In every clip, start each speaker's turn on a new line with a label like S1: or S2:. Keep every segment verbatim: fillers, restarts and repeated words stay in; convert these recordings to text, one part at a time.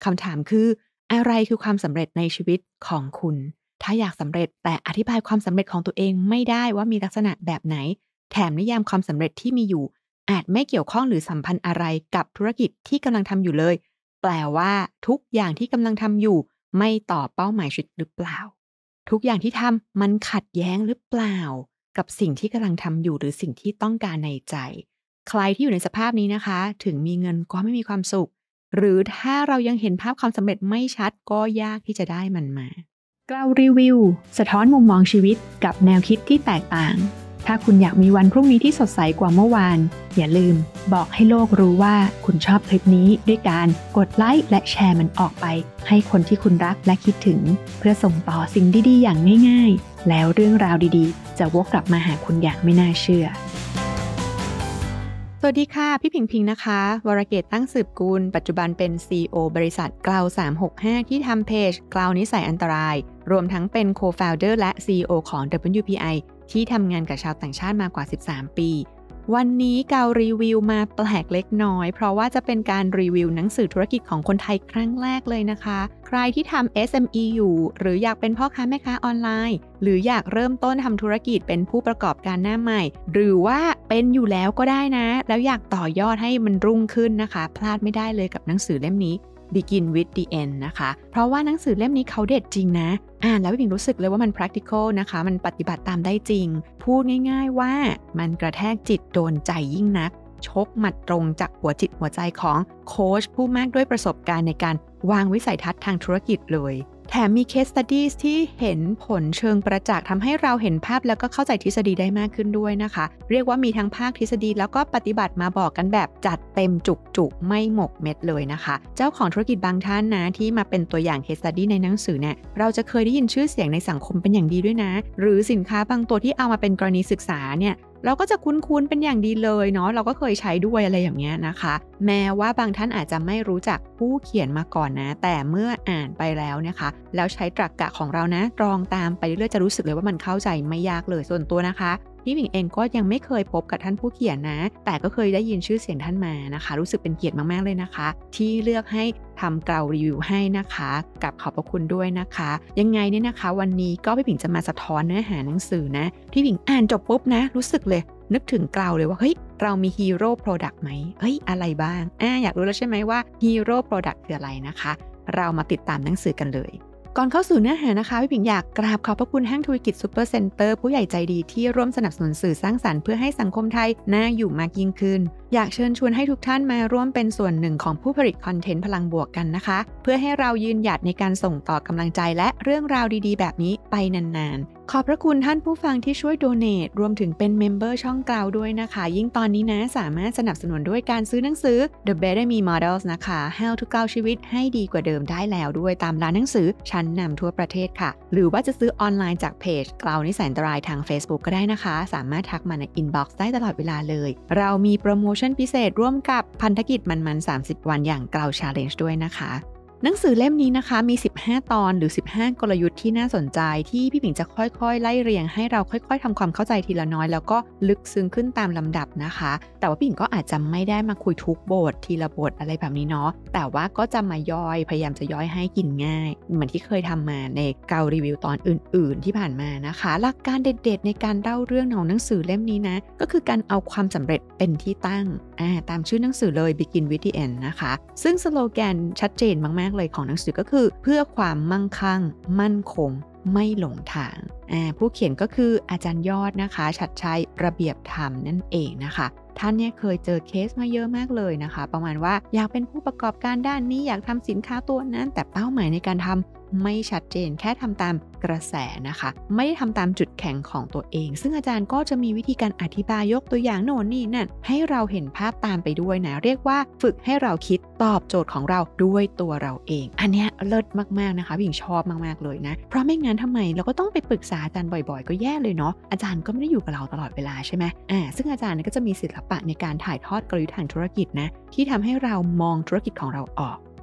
S1: คำถามคืออะไรคือความสำเร็จในชีวิตของคุณถ้าอยากสำเร็จแต่อธิบายความสำเร็จของตัวเองไม่ได้ว่ามีลักษณะแบบไหนแถมนิยามความสำเร็จที่มีอยู่อาจไม่เกี่ยวข้องหรือสัมพันธ์อะไรกับธุรกิจที่กำลังทำอยู่เลยแปลว่าทุกอย่างที่กำลังทำอยู่ไม่ต่อเป้าหมายชีวิตหรือเปล่าทุกอย่างที่ทำมันขัดแย้งหรือเปล่ากับสิ่งที่กำลังทำอยู่หรือสิ่งที่ต้องการในใจใครที่อยู่ในสภาพนี้นะคะถึงมีเงินก็ไม่มีความสุขหรือถ้าเรายังเห็นภาพความสำเร็จไม่ชัดก็ยากที่จะได้มันมากล่าวรีวิวสะท้อนมุมมองชีวิตกับแนวคิดที่แตกต่างถ้าคุณอยากมีวันพรุ่งนี้ที่สดใสกว่าเมื่อวานอย่าลืมบอกให้โลกรู้ว่าคุณชอบคลิปนี้ด้วยการกดไลค์และแชร์มันออกไปให้คนที่คุณรักและคิดถึงเพื่อส่งต่อสิ่งดีๆอย่างง่ายๆแล้วเรื่องราวดีๆจะวกกลับมาหาคุณอย่างไม่น่าเชื่อสวัสดีค่ะพี่ผิงพิงนะคะวรเกตตั้งสืบกุลปัจจุบันเป็น ซี อี โอ บริษัทกล่าวสามหกห้าที่ทำเพจกล่าวนิสัยอันตรายรวมทั้งเป็น Co-founder และ ซี อี โอ ของ ดับเบิลยู พี ไอ ที่ทำงานกับชาวต่างชาติมากว่าสิบสามปีวันนี้กาวรีวิวมาแปลกเล็กน้อยเพราะว่าจะเป็นการรีวิวหนังสือธุรกิจของคนไทยครั้งแรกเลยนะคะใครที่ทำ เอส เอ็ม อี อยู่หรืออยากเป็นพ่อค้าแม่ค้าออนไลน์หรืออยากเริ่มต้นทำธุรกิจเป็นผู้ประกอบการหน้าใหม่หรือว่าเป็นอยู่แล้วก็ได้นะแล้วอยากต่อยอดให้มันรุ่งขึ้นนะคะพลาดไม่ได้เลยกับหนังสือเล่มนี้ Begin with the End นะคะเพราะว่าหนังสือเล่มนี้เขาเด็ดจริงนะอ่านแล้วพี่ปิ่งรู้สึกเลยว่ามัน practical นะคะมันปฏิบัติตามได้จริงพูดง่ายๆว่ามันกระแทกจิตโดนใจยิ่งนักชกหมัดตรงจากหัวจิตหัวใจของโค้ชผู้มากด้วยประสบการณ์ในการวางวิสัยทัศน์ทางธุรกิจเลยแถมมี case studies ที่เห็นผลเชิงประจักษ์ทำให้เราเห็นภาพแล้วก็เข้าใจทฤษฎีได้มากขึ้นด้วยนะคะเรียกว่ามีทั้งภาคทฤษฎีแล้วก็ปฏิบัติมาบอกกันแบบจัดเต็มจุกๆไม่หมกเม็ดเลยนะคะเจ้าของธุรกิจบางท่านนะที่มาเป็นตัวอย่าง case study ในหนังสือเนี่ยเราจะเคยได้ยินชื่อเสียงในสังคมเป็นอย่างดีด้วยนะหรือสินค้าบางตัวที่เอามาเป็นกรณีศึกษาเนี่ยเราก็จะคุ้นๆเป็นอย่างดีเลยเนาะเราก็เคยใช้ด้วยอะไรอย่างเงี้ยนะคะแม้ว่าบางท่านอาจจะไม่รู้จักผู้เขียนมาก่อนนะแต่เมื่ออ่านไปแล้วนะคะแล้วใช้ตรรกะของเรานะตรองตามไปเรื่อยๆจะรู้สึกเลยว่ามันเข้าใจไม่ยากเลยส่วนตัวนะคะพี่หมิงเองก็ยังไม่เคยพบกับท่านผู้เขียนนะแต่ก็เคยได้ยินชื่อเสียงท่านมานะคะรู้สึกเป็นเกียรติมากๆเลยนะคะที่เลือกให้ทำกล่าวรีวิวให้นะคะกับขอบพระคุณด้วยนะคะยังไงเนี่ยนะคะวันนี้ก็พี่ผิงจะมาสะท้อนเนื้อหาหนังสือนะพี่ผิงอ่านจบปุ๊บนะรู้สึกเลยนึกถึงกล่าวเลยว่าเฮ้ยเรามีฮีโร่โปรดักต์ไหมเฮ้ยอะไรบ้างอ่าอยากรู้แล้วใช่ไหมว่าฮีโร่โปรดักต์คืออะไรนะคะเรามาติดตามหนังสือกันเลยก่อนเข้าสู่เนื้อหานะคะพี่ผิงอยากกราบขอบพระคุณห้างธุรกิจซูเปอร์เซ็นเตอร์ผู้ใหญ่ใจดีที่ร่วมสนับสนุนสื่อสร้างสรรค์เพื่อให้สังคมไทยน่าอยู่มากยิ่งขึ้นอยากเชิญชวนให้ทุกท่านมาร่วมเป็นส่วนหนึ่งของผู้ผลิตคอนเทนต์พลังบวกกันนะคะเพื่อให้เรายืนหยัดในการส่งต่อกำลังใจและเรื่องราวดีๆแบบนี้ไปนานๆขอบพระคุณท่านผู้ฟังที่ช่วยโดเนทรวมถึงเป็นเมมเบอร์ช่องกล่าวด้วยนะคะยิ่งตอนนี้นะสามารถสนับสนุนด้วยการซื้อหนังสือ The Better Me Models นะคะ How to กล่าวชีวิตให้ดีกว่าเดิมได้แล้วด้วยตามร้านหนังสือชั้นนำทั่วประเทศค่ะหรือว่าจะซื้อออนไลน์จากเพจกล่าวนิสัยอันตรายทาง Facebook ก็ได้นะคะสามารถทักมาในอินบ็อกซ์ได้ตลอดเวลาเลยเรามีโปรโมชั่นพิเศษร่วมกับพันธกิจมันๆสามสิบวันอย่างกล่าว Challenge ด้วยนะคะหนังสือเล่มนี้นะคะมีสิบห้าตอนหรือสิบห้ากลยุทธ์ที่น่าสนใจที่พี่ผิงจะค่อยๆไล่เรียงให้เราค่อยๆทำความเข้าใจทีละน้อยแล้วก็ลึกซึ้งขึ้นตามลำดับนะคะแต่ว่าพี่ผิงก็อาจจะไม่ได้มาคุยทุกบททีละบทอะไรแบบนี้เนาะแต่ว่าก็จะมาย่อยพยายามจะย่อยให้กินง่ายเหมือนที่เคยทำมาในเการีวิวตอนอื่นๆที่ผ่านมานะคะหลักการเด็ดๆในการเล่าเรื่องของหนังสือเล่มนี้นะก็คือการเอาความสำเร็จเป็นที่ตั้งอ่าตามชื่อหนังสือเลย Begin with the End นะคะซึ่งสโลแกนชัดเจนมากๆเลยของหนังสือก็คือเพื่อความมั่งคั่งมั่นคงไม่หลงทางอ่าผู้เขียนก็คืออาจารย์ยอดนะคะชัดชัยระเบียบธรรมนั่นเองนะคะท่านเนี่ยเคยเจอเคสมาเยอะมากเลยนะคะประมาณว่าอยากเป็นผู้ประกอบการด้านนี้อยากทำสินค้าตัวนั้นแต่เป้าหมายในการทำไม่ชัดเจนแค่ทำตามกระแสนะคะไม่ได้ทำตามจุดแข็งของตัวเองซึ่งอาจารย์ก็จะมีวิธีการอธิบายยกตัวอย่างโน่นนี่นั่นให้เราเห็นภาพตามไปด้วยนะเรียกว่าฝึกให้เราคิดตอบโจทย์ของเราด้วยตัวเราเองอันเนี้ยเลิศมากๆนะคะพี่หญิงชอบมากๆเลยนะเพราะไม่งั้นทำไมเราก็ต้องไปปรึกษาอาจารย์บ่อยๆก็แย่เลยเนาะอาจารย์ก็ไม่ได้อยู่กับเราตลอดเวลาใช่ไหมอ่าซึ่งอาจารย์ก็จะมีศิลปะในการถ่ายทอดกลยุทธ์ทางธุรกิจนะที่ทำให้เรามองธุรกิจของเราออก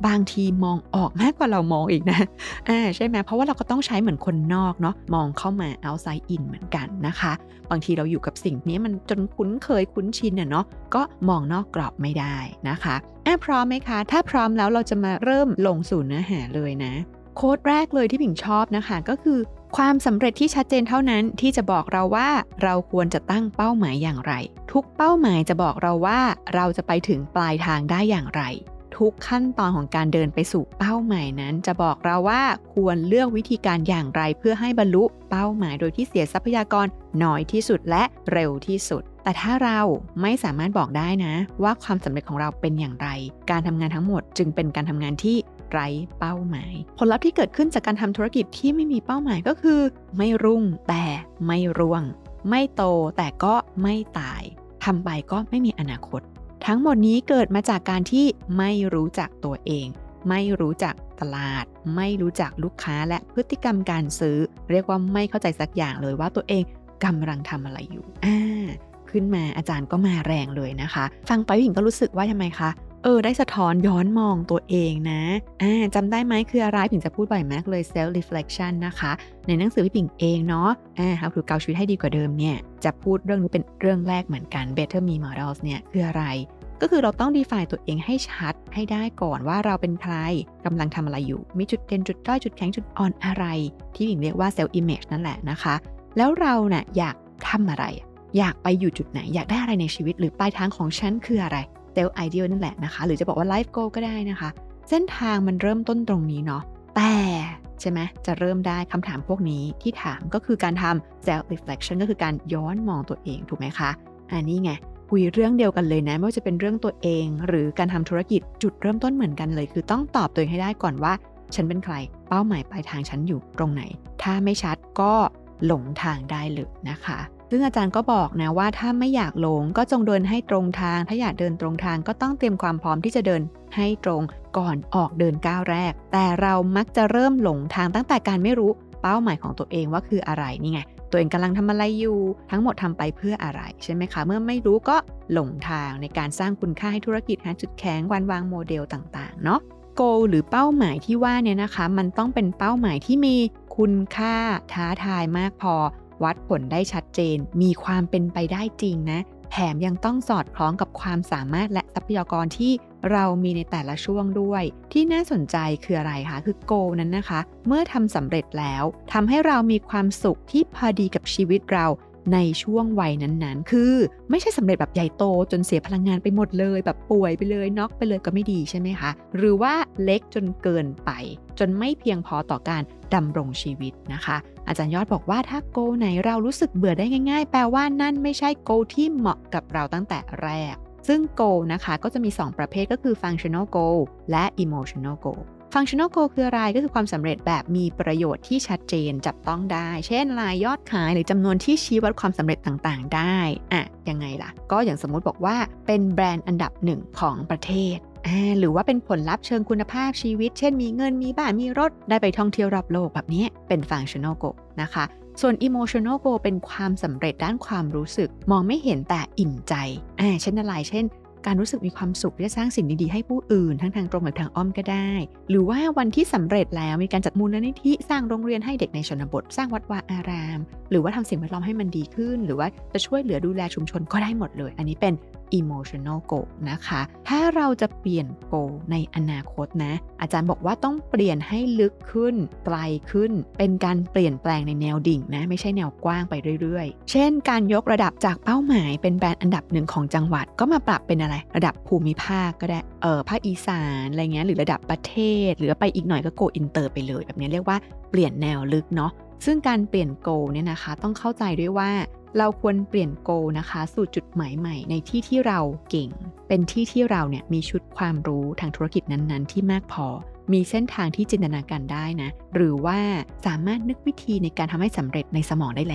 S1: บางทีมองออกมากกว่าเรามองอีกนะอ่าใช่ไหมเพราะว่าเราก็ต้องใช้เหมือนคนนอกเนาะมองเข้ามา outside in เหมือนกันนะคะบางทีเราอยู่กับสิ่งนี้มันจนคุ้นเคยคุ้นชินอ่ะเนาะก็มองนอกกรอบไม่ได้นะคะอ่ะพร้อมไหมคะถ้าพร้อมแล้วเราจะมาเริ่มลงสู่เนื้อหาเลยนะโค้ดแรกเลยที่ผิงชอบนะคะก็คือความสำเร็จที่ชัดเจนเท่านั้นที่จะบอกเราว่าเราควรจะตั้งเป้าหมายอย่างไรทุกเป้าหมายจะบอกเราว่าเราจะไปถึงปลายทางได้อย่างไรทุกขั้นตอนของการเดินไปสู่เป้าหมายนั้นจะบอกเราว่าควรเลือกวิธีการอย่างไรเพื่อให้บรรลุเป้าหมายโดยที่เสียทรัพยากรน้อยที่สุดและเร็วที่สุดแต่ถ้าเราไม่สามารถบอกได้นะว่าความสำเร็จของเราเป็นอย่างไรการทำงานทั้งหมดจึงเป็นการทำงานที่ไร้เป้าหมายผลลัพธ์ที่เกิดขึ้นจากการทำธุรกิจที่ไม่มีเป้าหมายก็คือไม่รุ่งแต่ไม่ร่วงไม่โตแต่ก็ไม่ตายทำไปก็ไม่มีอนาคตทั้งหมดนี้เกิดมาจากการที่ไม่รู้จักตัวเองไม่รู้จักตลาดไม่รู้จักลูกค้าและพฤติกรรมการซื้อเรียกว่าไม่เข้าใจสักอย่างเลยว่าตัวเองกำลังทำอะไรอยู่อ่าขึ้นมาอาจารย์ก็มาแรงเลยนะคะฟังไปพี่หญิงก็รู้สึกว่าทำไมคะเออได้สะท้อนย้อนมองตัวเองนะอ่าจำได้ไหมคืออะไรผิงจะพูดบ่อยมากเลย self reflection นะคะในหนังสือพี่ผิงเองเนาะอ่า how to เกาชีวิตให้ดีกว่าเดิมเนี่ยจะพูดเรื่องนี้เป็นเรื่องแรกเหมือนกัน better me models เนี่ยคืออะไรก็คือเราต้อง define ตัวเองให้ชัดให้ได้ก่อนว่าเราเป็นใครกำลังทำอะไรอยู่มีจุดเด่นจุดด้อยจุดแข็งจุดอ่อนอะไรที่ผิงเรียกว่า self image นั่นแหละนะคะแล้วเราเน่ยอยากทำอะไรอยากไปอยู่จุดไหนอยากได้อะไรในชีวิตหรือปลายทางของฉันคืออะไรself ideal นั่นแหละนะคะหรือจะบอกว่า life goal ก็ได้นะคะเส้นทางมันเริ่มต้นตรงนี้เนาะแต่ใช่ไหมจะเริ่มได้คำถามพวกนี้ที่ถามก็คือการทำ self reflection ก็คือการย้อนมองตัวเองถูกไหมคะอันนี้ไงคุยเรื่องเดียวกันเลยนะไม่ว่าจะเป็นเรื่องตัวเองหรือการทำธุรกิจจุดเริ่มต้นเหมือนกันเลยคือต้องตอบตัวเองให้ได้ก่อนว่าฉันเป็นใครเป้าหมายปลายทางฉันอยู่ตรงไหนถ้าไม่ชัดก็หลงทางได้เลยนะคะซึ่งอาจารย์ก็บอกนะว่าถ้าไม่อยากหลงก็จงเดินให้ตรงทางถ้าอยากเดินตรงทางก็ต้องเตรียมความพร้อมที่จะเดินให้ตรงก่อนออกเดินก้าวแรกแต่เรามักจะเริ่มหลงทางตั้งแต่การไม่รู้เป้าหมายของตัวเองว่าคืออะไรนี่ไงตัวเองกำลังทำอะไรอยู่ทั้งหมดทำไปเพื่ออะไรใช่ไหมคะเมื่อไม่รู้ก็หลงทางในการสร้างคุณค่าให้ธุรกิจหาจุดแข็งวันวางโมเดลต่างๆเนาะ goal หรือเป้าหมายที่ว่าเนี่ยนะคะมันต้องเป็นเป้าหมายที่มีคุณค่าท้าทายมากพอวัดผลได้ชัดเจนมีความเป็นไปได้จริงนะแถมยังต้องสอดคล้องกับความสามารถและทรัพยากรที่เรามีในแต่ละช่วงด้วยที่น่าสนใจคืออะไรคะคือ goal นั้นนะคะเมื่อทำสำเร็จแล้วทำให้เรามีความสุขที่พอดีกับชีวิตเราในช่วงวัยนั้นๆคือไม่ใช่สำเร็จแบบใหญ่โตจนเสียพลังงานไปหมดเลยแบบป่วยไปเลยน็อกไปเลยก็ไม่ดีใช่ไหมคะหรือว่าเล็กจนเกินไปจนไม่เพียงพอต่อการดำรงชีวิตนะคะอาจารย์ยอดบอกว่าถ้าโกไหนเรารู้สึกเบื่อได้ง่ายๆแปลว่านั่นไม่ใช่โกที่เหมาะกับเราตั้งแต่แรกซึ่ง goal นะคะก็จะมีสองประเภทก็คือ functional goal และ emotional goal functional goal คืออะไรก็คือความสำเร็จแบบมีประโยชน์ที่ชัดเจนจับต้องได้เช่นรายยอดขายหรือจำนวนที่ชี้วัดความสำเร็จต่างๆได้อะยังไงล่ะก็อย่างสมมุติบอกว่าเป็นแบรนด์อันดับหนึ่งของประเทศอ่าหรือว่าเป็นผลลัพธ์เชิงคุณภาพชีวิตเช่นมีเงินมีบ้านมีรถได้ไปท่องเที่ยวรอบโลกแบบนี้เป็น functional goal นะคะส่วน emotional goal เป็นความสำเร็จด้านความรู้สึกมองไม่เห็นแต่อิ่มใจอ่าเช่นอะไรเช่นการรู้สึกมีความสุขที่จะสร้างสิ่งดีๆให้ผู้อื่นทั้งทางตรงหรือทางอ้อมก็ได้หรือว่าวันที่สำเร็จแล้วมีการจัดมูลนิธิสร้างโรงเรียนให้เด็กในชนบทสร้างวัดวาอารามหรือว่าทำสิ่งแวดล้อมให้มันดีขึ้นหรือว่าจะช่วยเหลือดูแลชุมชนก็ได้หมดเลยอันนี้เป็น emotional goal นะคะถ้าเราจะเปลี่ยน goal ในอนาคตนะอาจารย์บอกว่าต้องเปลี่ยนให้ลึกขึ้นไกลขึ้นเป็นการเปลี่ยนแปลงในแนวดิ่งนะไม่ใช่แนวกว้างไปเรื่อยๆเช่นการยกระดับจากเป้าหมายเป็นแบรนด์อันดับหนึ่งของจังหวัดก็มาปรับเป็นอะไรระดับภูมิภาคก็ได้เออภาคอีสานอะไรเงี้ยหรือระดับประเทศหรือไปอีกหน่อยก็ go inter ไปเลยแบบนี้เรียกว่าเปลี่ยนแนวลึกเนาะซึ่งการเปลี่ยน goal เนี่ยนะคะต้องเข้าใจด้วยว่าเราควรเปลี่ยน goal นะคะสู่จุดหมายใหม่ในที่ที่เราเก่งเป็นที่ที่เราเนี่ยมีชุดความรู้ทางธุรกิจนั้นๆที่มากพอมีเส้นทางที่จินตนาการได้นะหรือว่าสามารถนึกวิธีในการทำให้สำเร็จในสมองได้แล้ว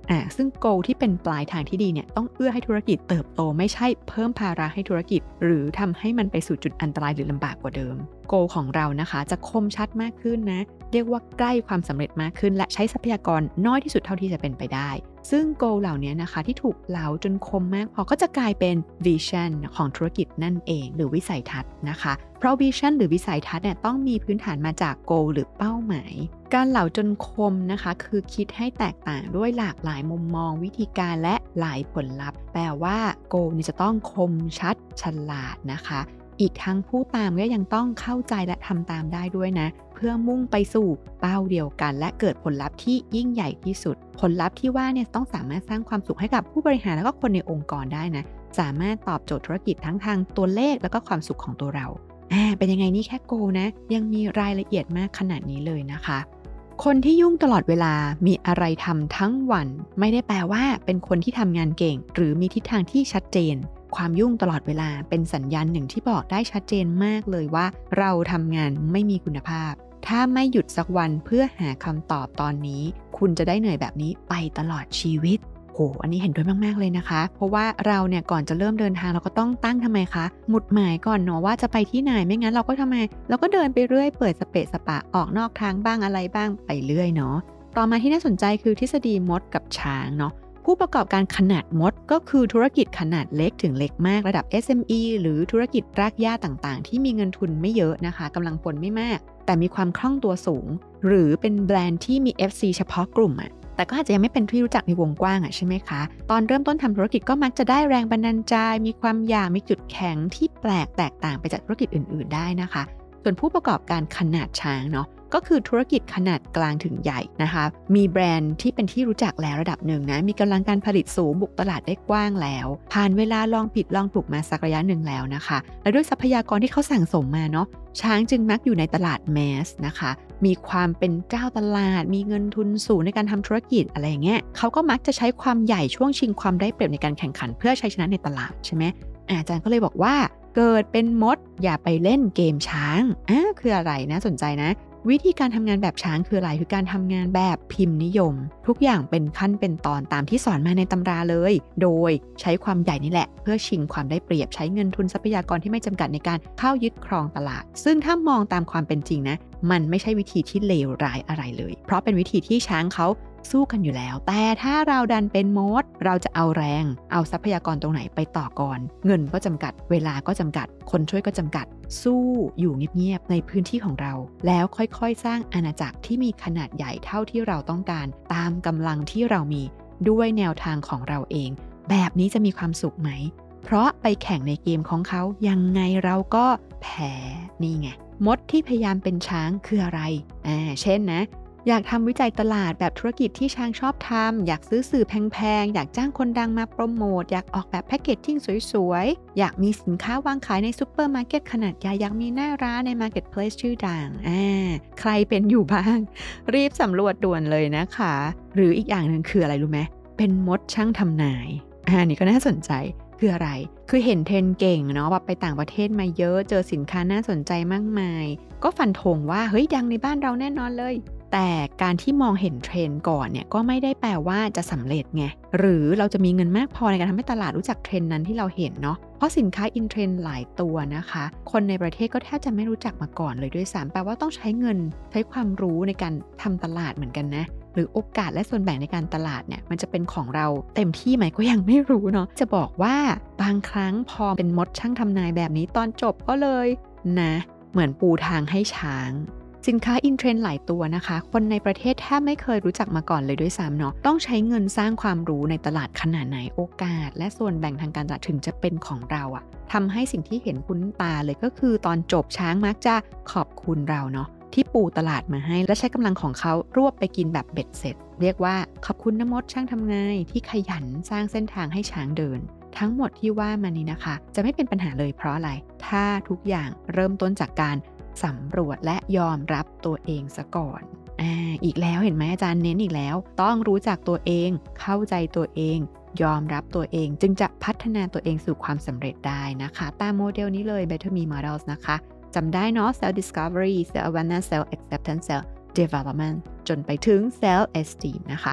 S1: อ่าซึ่ง goal ที่เป็นปลายทางที่ดีเนี่ยต้องเอื้อให้ธุรกิจเติบโตไม่ใช่เพิ่มภาระให้ธุรกิจหรือทำให้มันไปสู่จุดอันตรายหรือลำบากกว่าเดิม goal ของเรานะคะจะคมชัดมากขึ้นนะเรียกว่าใกล้ความสำเร็จมากขึ้นและใช้ทรัพยากรน้อยที่สุดเท่าที่จะเป็นไปได้ซึ่ง goal เหล่านี้นะคะที่ถูกเหลาจนคมมากพอก็จะกลายเป็น vision ของธุรกิจนั่นเองหรือวิสัยทัศน์นะคะเพราะ vision หรือวิสัยทัศน์เนี่ยต้องมีพื้นฐานมาจาก goal หรือเป้าหมายการเหลาจนคมนะคะคือคิดให้แตกต่างด้วยหลากหลายมุมมองวิธีการและหลายผลลัพธ์แปลว่า goal นี่จะต้องคมชัดฉลาดนะคะอีกทั้งผู้ตามก็ยังต้องเข้าใจและทำตามได้ด้วยนะเพื่อมุ่งไปสู่เป้าเดียวกันและเกิดผลลัพธ์ที่ยิ่งใหญ่ที่สุดผลลัพธ์ที่ว่าเนี่ยต้องสามารถสร้างความสุขให้กับผู้บริหารแล้วก็คนในองค์กรได้นะสามารถตอบโจทย์ธุรกิจทั้งทางตัวเลขแล้วก็ความสุขของตัวเราอ่าเป็นยังไงนี่แค่โกนะยังมีรายละเอียดมากขนาดนี้เลยนะคะคนที่ยุ่งตลอดเวลามีอะไรทำทั้งวันไม่ได้แปลว่าเป็นคนที่ทำงานเก่งหรือมีทิศทางที่ชัดเจนความยุ่งตลอดเวลาเป็นสัญญาณหนึ่งที่บอกได้ชัดเจนมากเลยว่าเราทำงานไม่มีคุณภาพถ้าไม่หยุดสักวันเพื่อหาคำตอบตอนนี้คุณจะได้เหนื่อยแบบนี้ไปตลอดชีวิตโหอันนี้เห็นด้วยมากๆเลยนะคะเพราะว่าเราเนี่ยก่อนจะเริ่มเดินทางเราก็ต้องตั้งทำไมคะหมุดหมายก่อนเนาะว่าจะไปที่ไหนไม่งั้นเราก็ทำไมเราก็เดินไปเรื่อยเปิดสเปะสปะออกนอกทางบ้างอะไรบ้างไปเรื่อยเนาะต่อมาที่น่าสนใจคือทฤษฎีมดกับช้างเนาะผู้ประกอบการขนาดมดก็คือธุรกิจขนาดเล็กถึงเล็กมากระดับ เอส เอ็ม อี หรือธุรกิจรากหญ้าต่างๆที่มีเงินทุนไม่เยอะนะคะกำลังพลไม่มากแต่มีความคล่องตัวสูงหรือเป็นแบรนด์ที่มี เอฟ ซี เฉพาะกลุ่มอะแต่ก็อาจจะยังไม่เป็นที่รู้จักในวงกว้างอ่ะใช่ไหมคะตอนเริ่มต้นทำธุรกิจก็มักจะได้แรงบันดาลใจมีความอยากมีจุดแข็งที่แปลกแตกต่างไปจากธุรกิจอื่นๆได้นะคะส่วนผู้ประกอบการขนาดช้างเนาะก็คือธุรกิจขนาดกลางถึงใหญ่นะคะมีแบรนด์ที่เป็นที่รู้จักแล้วระดับหนึ่งนะมีกำลังการผลิตสูงบุกตลาดได้กว้างแล้วผ่านเวลาลองผิดลองถูกมาสักระยะหนึ่งแล้วนะคะและด้วยทรัพยากรที่เขาสั่งสมมาเนาะช้างจึงมักอยู่ในตลาดแมสนะคะมีความเป็นเจ้าตลาดมีเงินทุนสูงในการทำธุรกิจอะไรอย่างเงี้ยเขาก็มักจะใช้ความใหญ่ช่วงชิงความได้เปรียบในการแข่งขันเพื่อใช้ชนะในตลาดใช่ไหมอาจารย์ก็เลยบอกว่าเกิดเป็นมดอย่าไปเล่นเกมช้างอ่าคืออะไรนะสนใจนะวิธีการทำงานแบบช้างคืออะไรคือการทำงานแบบพิมพ์นิยมทุกอย่างเป็นขั้นเป็นตอนตามที่สอนมาในตำราเลยโดยใช้ความใหญ่นี่แหละเพื่อชิงความได้เปรียบใช้เงินทุนทรัพยากรที่ไม่จำกัดในการเข้ายึดครองตลาดซึ่งถ้ามองตามความเป็นจริงนะมันไม่ใช่วิธีที่เลวร้ายอะไรเลยเพราะเป็นวิธีที่ช้างเขาสู้กันอยู่แล้วแต่ถ้าเราดันเป็นมดเราจะเอาแรงเอาทรัพยากรตรงไหนไปต่อก่อนเงินก็จำกัดเวลาก็จำกัดคนช่วยก็จำกัดสู้อยู่เงียบๆในพื้นที่ของเราแล้วค่อยๆสร้างอาณาจักรที่มีขนาดใหญ่เท่าที่เราต้องการตามกำลังที่เรามีด้วยแนวทางของเราเองแบบนี้จะมีความสุขไหมเพราะไปแข่งในเกมของเขายังไงเราก็แพ้นี่ไงมดที่พยายามเป็นช้างคืออะไรอ่าเช่นนะอยากทำวิจัยตลาดแบบธุรกิจที่ช้างชอบทำอยากซื้อสื่อแพงๆอยากจ้างคนดังมาโปรโมทอยากออกแบบแพคเกจจิ้งสวยๆอยากมีสินค้าวางขายในซูเปอร์มาร์เก็ตขนาดใหญ่อยากมีหน้าร้านในมาร์เก็ตเพลสชื่อดังอ่าใครเป็นอยู่บ้างรีบสำรวจด่วนเลยนะคะหรืออีกอย่างหนึ่งคืออะไรรู้ไหมเป็นมดช่างทำนายอ่านี่ก็น่าสนใจคืออะไรคือเห็นเทรนด์เก่งเนาะแบบไปต่างประเทศมาเยอะเจอสินค้าน่าสนใจมากมายก็ฟันธงว่าเฮ้ยดังในบ้านเราแน่นอนเลยแต่การที่มองเห็นเทรนด์ก่อนเนี่ยก็ไม่ได้แปลว่าจะสำเร็จไงหรือเราจะมีเงินมากพอในการทำให้ตลาดรู้จักเทรนด์นั้นที่เราเห็นเนาะเพราะสินค้าอินเทรนด์หลายตัวนะคะคนในประเทศก็แทบจะไม่รู้จักมาก่อนเลยด้วยซ้ำแปลว่าต้องใช้เงินใช้ความรู้ในการทำตลาดเหมือนกันนะหรือโอกาสและส่วนแบ่งในการตลาดเนี่ยมันจะเป็นของเราเต็มที่ไหมก็ยังไม่รู้เนาะจะบอกว่าบางครั้งพอเป็นมดช่างทำนายแบบนี้ตอนจบก็เลยนะเหมือนปูทางให้ช้างสินค้าอินเทรนด์หลายตัวนะคะคนในประเทศแทบไม่เคยรู้จักมาก่อนเลยด้วยซ้ำเนาะต้องใช้เงินสร้างความรู้ในตลาดขนาดไหนโอกาสและส่วนแบ่งทางการตลาดถึงจะเป็นของเราอะทำให้สิ่งที่เห็นคุ้นตาเลยก็คือตอนจบช้างมักจะขอบคุณเราเนาะที่ปูตลาดมาให้และใช้กำลังของเขารวบไปกินแบบเบ็ดเสร็จเรียกว่าขอบคุณนะมดช่างทำนายที่ขยันสร้างเส้นทางให้ช้างเดินทั้งหมดที่ว่ามานี้นะคะจะไม่เป็นปัญหาเลยเพราะอะไรถ้าทุกอย่างเริ่มต้นจากการสำรวจและยอมรับตัวเองซะก่อนอ่าอีกแล้วเห็นไหมอาจารย์เน้นอีกแล้วต้องรู้จักตัวเองเข้าใจตัวเองยอมรับตัวเองจึงจะพัฒนาตัวเองสู่ความสำเร็จได้นะคะตามโมเดลนี้เลย Better Me Models นะคะจำได้เนาะ Self Discovery Self Awareness Self Acceptance Self Development จนไปถึง Self Esteem นะคะ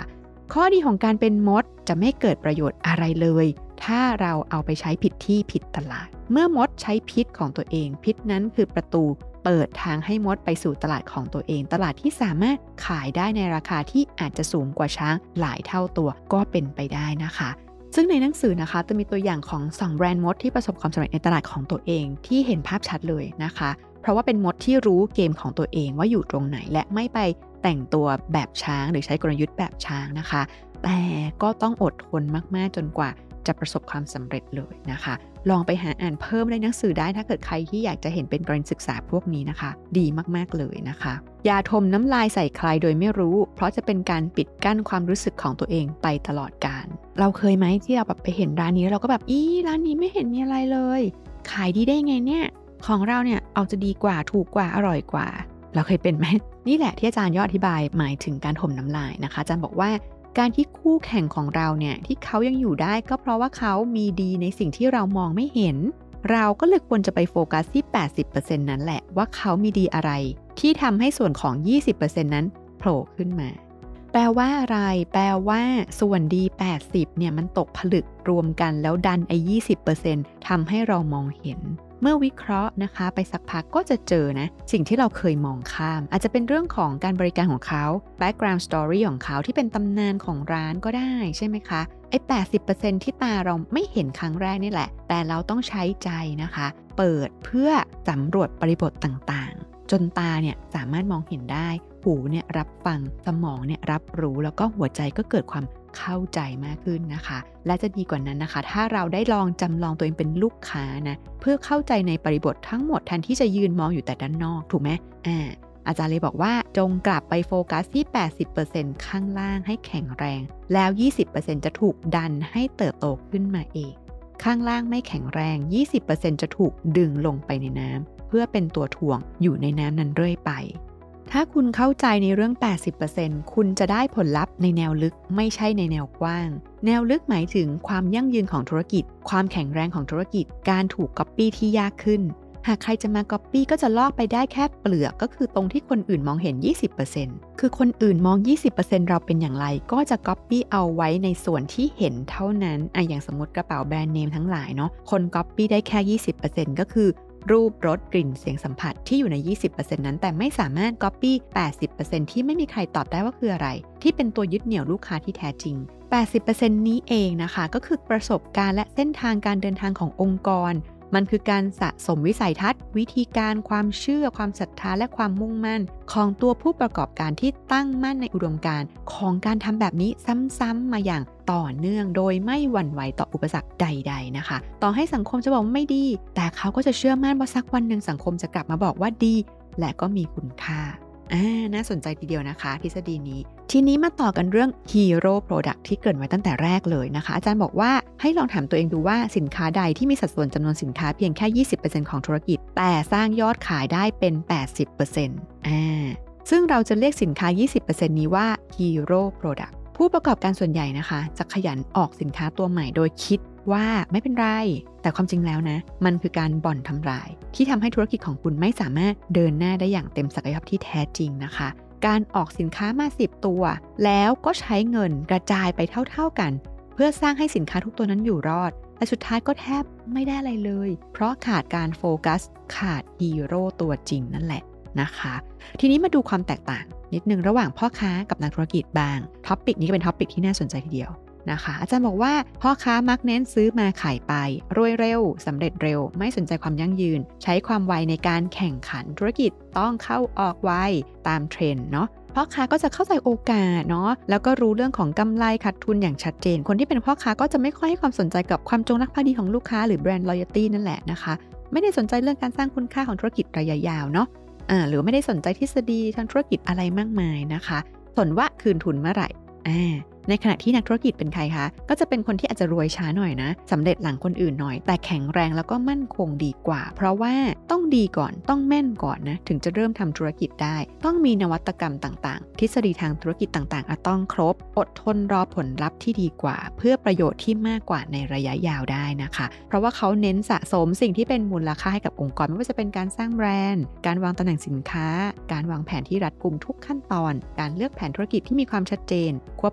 S1: ข้อดีของการเป็นมดจะไม่เกิดประโยชน์อะไรเลยถ้าเราเอาไปใช้ผิดที่ผิดตลาดเมื่อมดใช้พิษของตัวเองพิษนั้นคือประตูเปิดทางให้มดไปสู่ตลาดของตัวเองตลาดที่สามารถขายได้ในราคาที่อาจจะสูงกว่าช้างหลายเท่าตัวก็เป็นไปได้นะคะซึ่งในหนังสือนะคะจะมีตัวอย่างของสองแบรนด์มดที่ประสบความสำเร็จในตลาดของตัวเองที่เห็นภาพชัดเลยนะคะเพราะว่าเป็นมดที่รู้เกมของตัวเองว่าอยู่ตรงไหนและไม่ไปแต่งตัวแบบช้างหรือใช้กลยุทธ์แบบช้างนะคะแต่ก็ต้องอดทนมากๆจนกว่าจะประสบความสำเร็จเลยนะคะลองไปหาอ่านเพิ่มในหนังสือได้ถ้าเกิดใครที่อยากจะเห็นเป็นกรณีศึกษาพวกนี้นะคะดีมากๆเลยนะคะอย่าทมน้ำลายใส่ใครโดยไม่รู้เพราะจะเป็นการปิดกั้นความรู้สึกของตัวเองไปตลอดกาลเราเคยไหมที่เราแบบไปเห็นร้านนี้เราก็แบบอีร้านนี้ไม่เห็นมีอะไรเลยขายดีได้ไงเนี่ยของเราเนี่ยเอาจะดีกว่าถูกกว่าอร่อยกว่าเราเคยเป็นไหมนี่แหละที่อาจารย์ยอดอธิบายหมายถึงการถมน้ำลายนะคะอาจารย์บอกว่าการที่คู่แข่งของเราเนี่ยที่เขายังอยู่ได้ก็เพราะว่าเขามีดีในสิ่งที่เรามองไม่เห็นเราก็เลยควรจะไปโฟกัสที่ แปดสิบเปอร์เซ็นต์ นั้นแหละว่าเขามีดีอะไรที่ทำให้ส่วนของ ยี่สิบเปอร์เซ็นต์ นั้นโผล่ขึ้นมาแปลว่าอะไรแปลว่าส่วนดีแปดสิบเนี่ยมันตกผลึกรวมกันแล้วดันไอ้ ยี่สิบเปอร์เซ็นต์ ทำให้เรามองเห็นเมื่อวิเคราะห์นะคะไปสักพักก็จะเจอนะสิ่งที่เราเคยมองข้ามอาจจะเป็นเรื่องของการบริการของเขา background story ของเขาที่เป็นตำนานของร้านก็ได้ใช่ไหมคะไอ้ แปดสิบเปอร์เซ็นต์ ที่ตาเราไม่เห็นครั้งแรกนี่แหละแต่เราต้องใช้ใจนะคะเปิดเพื่อสำรวจบริบทต่างๆจนตาเนี่ยสามารถมองเห็นได้หูเนี่ยรับฟังสมองเนี่ยรับรู้แล้วก็หัวใจก็เกิดความเข้าใจมากขึ้นนะคะและจะดีกว่านั้นนะคะถ้าเราได้ลองจำลองตัวเองเป็นลูกค้านะเพื่อเข้าใจในบริบททั้งหมดแทนที่จะยืนมองอยู่แต่ด้านนอกถูกไหมอ่าอาจารย์เลยบอกว่าจงกลับไปโฟกัสที่ แปดสิบเปอร์เซ็นต์ ข้างล่างให้แข็งแรงแล้ว ยี่สิบเปอร์เซ็นต์ จะถูกดันให้เติบโตขึ้นมาเองข้างล่างไม่แข็งแรง ยี่สิบเปอร์เซ็นต์ จะถูกดึงลงไปในน้ำเพื่อเป็นตัวถ่วงอยู่ในน้ำนั้นเรื่อยไปถ้าคุณเข้าใจในเรื่อง แปดสิบเปอร์เซ็นต์ คุณจะได้ผลลัพธ์ในแนวลึกไม่ใช่ในแนวกว้างแนวลึกหมายถึงความยั่งยืนของธุรกิจความแข็งแรงของธุรกิจการถูกก๊อปปี้ที่ยากขึ้นหากใครจะมาก๊อปปี้ก็จะลอกไปได้แค่เปลือกก็คือตรงที่คนอื่นมองเห็น ยี่สิบเปอร์เซ็นต์ คือคนอื่นมอง ยี่สิบเปอร์เซ็นต์ เราเป็นอย่างไรก็จะก๊อปปี้เอาไว้ในส่วนที่เห็นเท่านั้นอ่ะอย่างสมมติกระเป๋าแบรนด์เนมทั้งหลายเนาะคนก๊อปปี้ได้แค่ ยี่สิบเปอร์เซ็นต์ ก็คือรูปรสกลิ่นเสียงสัมผัสที่อยู่ใน ยี่สิบเปอร์เซ็นต์ นั้นแต่ไม่สามารถ copy แปดสิบเปอร์เซ็นต์ ที่ไม่มีใครตอบได้ว่าคืออะไรที่เป็นตัวยึดเหนี่ยวลูกค้าที่แท้จริง แปดสิบเปอร์เซ็นต์ นี้เองนะคะก็คือประสบการณ์และเส้นทางการเดินทางขององค์กรมันคือการสะสมวิสัยทัศน์วิธีการความเชื่อความศรัทธาและความมุ่งมั่นของตัวผู้ประกอบการที่ตั้งมั่นในอุดมการณ์ของการทำแบบนี้ซ้ำๆมาอย่างต่อเนื่องโดยไม่หวั่นไหวต่ออุปสรรคใดๆนะคะต่อให้สังคมจะบอกไม่ดีแต่เขาก็จะเชื่อมั่นว่าสักวันหนึ่งสังคมจะกลับมาบอกว่าดีและก็มีคุณค่าอ่าน่าสนใจทีเดียวนะคะทฤษฎีนี้ทีนี้มาต่อกันเรื่อง Hero Product ที่เกริ่นไว้ตั้งแต่แรกเลยนะคะอาจารย์บอกว่าให้ลองถามตัวเองดูว่าสินค้าใดที่มีสัดส่วนจำนวนสินค้าเพียงแค่ ยี่สิบเปอร์เซ็นต์ ของธุรกิจแต่สร้างยอดขายได้เป็น แปดสิบเปอร์เซ็นต์ อ่าซึ่งเราจะเรียกสินค้า ยี่สิบเปอร์เซ็นต์ นี้ว่า Hero Product ผู้ประกอบการส่วนใหญ่นะคะจะขยันออกสินค้าตัวใหม่โดยคิดว่าไม่เป็นไรแต่ความจริงแล้วนะมันคือการบ่อนทำลายที่ทำให้ธุรกิจของคุณไม่สามารถเดินหน้าได้อย่างเต็มศักยภาพที่แท้จริงนะคะการออกสินค้ามาสิบตัวแล้วก็ใช้เงินกระจายไปเท่าๆกันเพื่อสร้างให้สินค้าทุกตัวนั้นอยู่รอดแต่สุดท้ายก็แทบไม่ได้อะไรเลยเพราะขาดการโฟกัสขาดฮีโร่ตัวจริงนั่นแหละนะคะทีนี้มาดูความแตกต่างนิดนึงระหว่างพ่อค้ากับนักธุรกิจบ้างท็อปิกนี้ก็เป็นท็อปิกที่น่าสนใจทีเดียวนะคะอาจารย์บอกว่าพ่อค้ามักเน้นซื้อมาขายไปรวยเร็วสำเร็จเร็วไม่สนใจความยั่งยืนใช้ความไวในการแข่งขันธุรกิจต้องเข้าออกไวตามเทรนด์เนาะพ่อค้าก็จะเข้าใจโอกาสเนาะแล้วก็รู้เรื่องของกำไรขาดทุนอย่างชัดเจนคนที่เป็นพ่อค้าก็จะไม่ค่อยให้ความสนใจกับความจงรักภักดีของลูกค้าหรือแบรนด์ loyalty นั่นแหละนะคะไม่ได้สนใจเรื่องการสร้างคุณค่าของธุรกิจระยะยาวเนาะอ่าหรือไม่ได้สนใจทฤษฎีทางธุรกิจอะไรมากมายนะคะสนว่าคืนทุนเมื่อไหร่อ่าในขณะที่นักธุรกิจเป็นใครคะก็จะเป็นคนที่อาจจะรวยช้าหน่อยนะสำเร็จหลังคนอื่นหน่อยแต่แข็งแรงแล้วก็มั่นคงดีกว่าเพราะว่าต้องดีก่อนต้องแม่นก่อนนะถึงจะเริ่มทำธุรกิจได้ต้องมีนวัตกรรมต่างๆทฤษฎีทางธุรกิจต่างๆต้องครบอดทนรอผลลัพธ์ที่ดีกว่าเพื่อประโยชน์ที่มากกว่าในระยะยาวได้นะคะเพราะว่าเขาเน้นสะสมสิ่งที่เป็นมูลค่าให้กับองค์กรไม่ว่าจะเป็นการสร้างแบรนด์การวางตำแหน่งสินค้าการวางแผนที่รัดกุมทุกขั้นตอนการเลือกแผนธุรกิจที่มีความชัดเจนควบคุม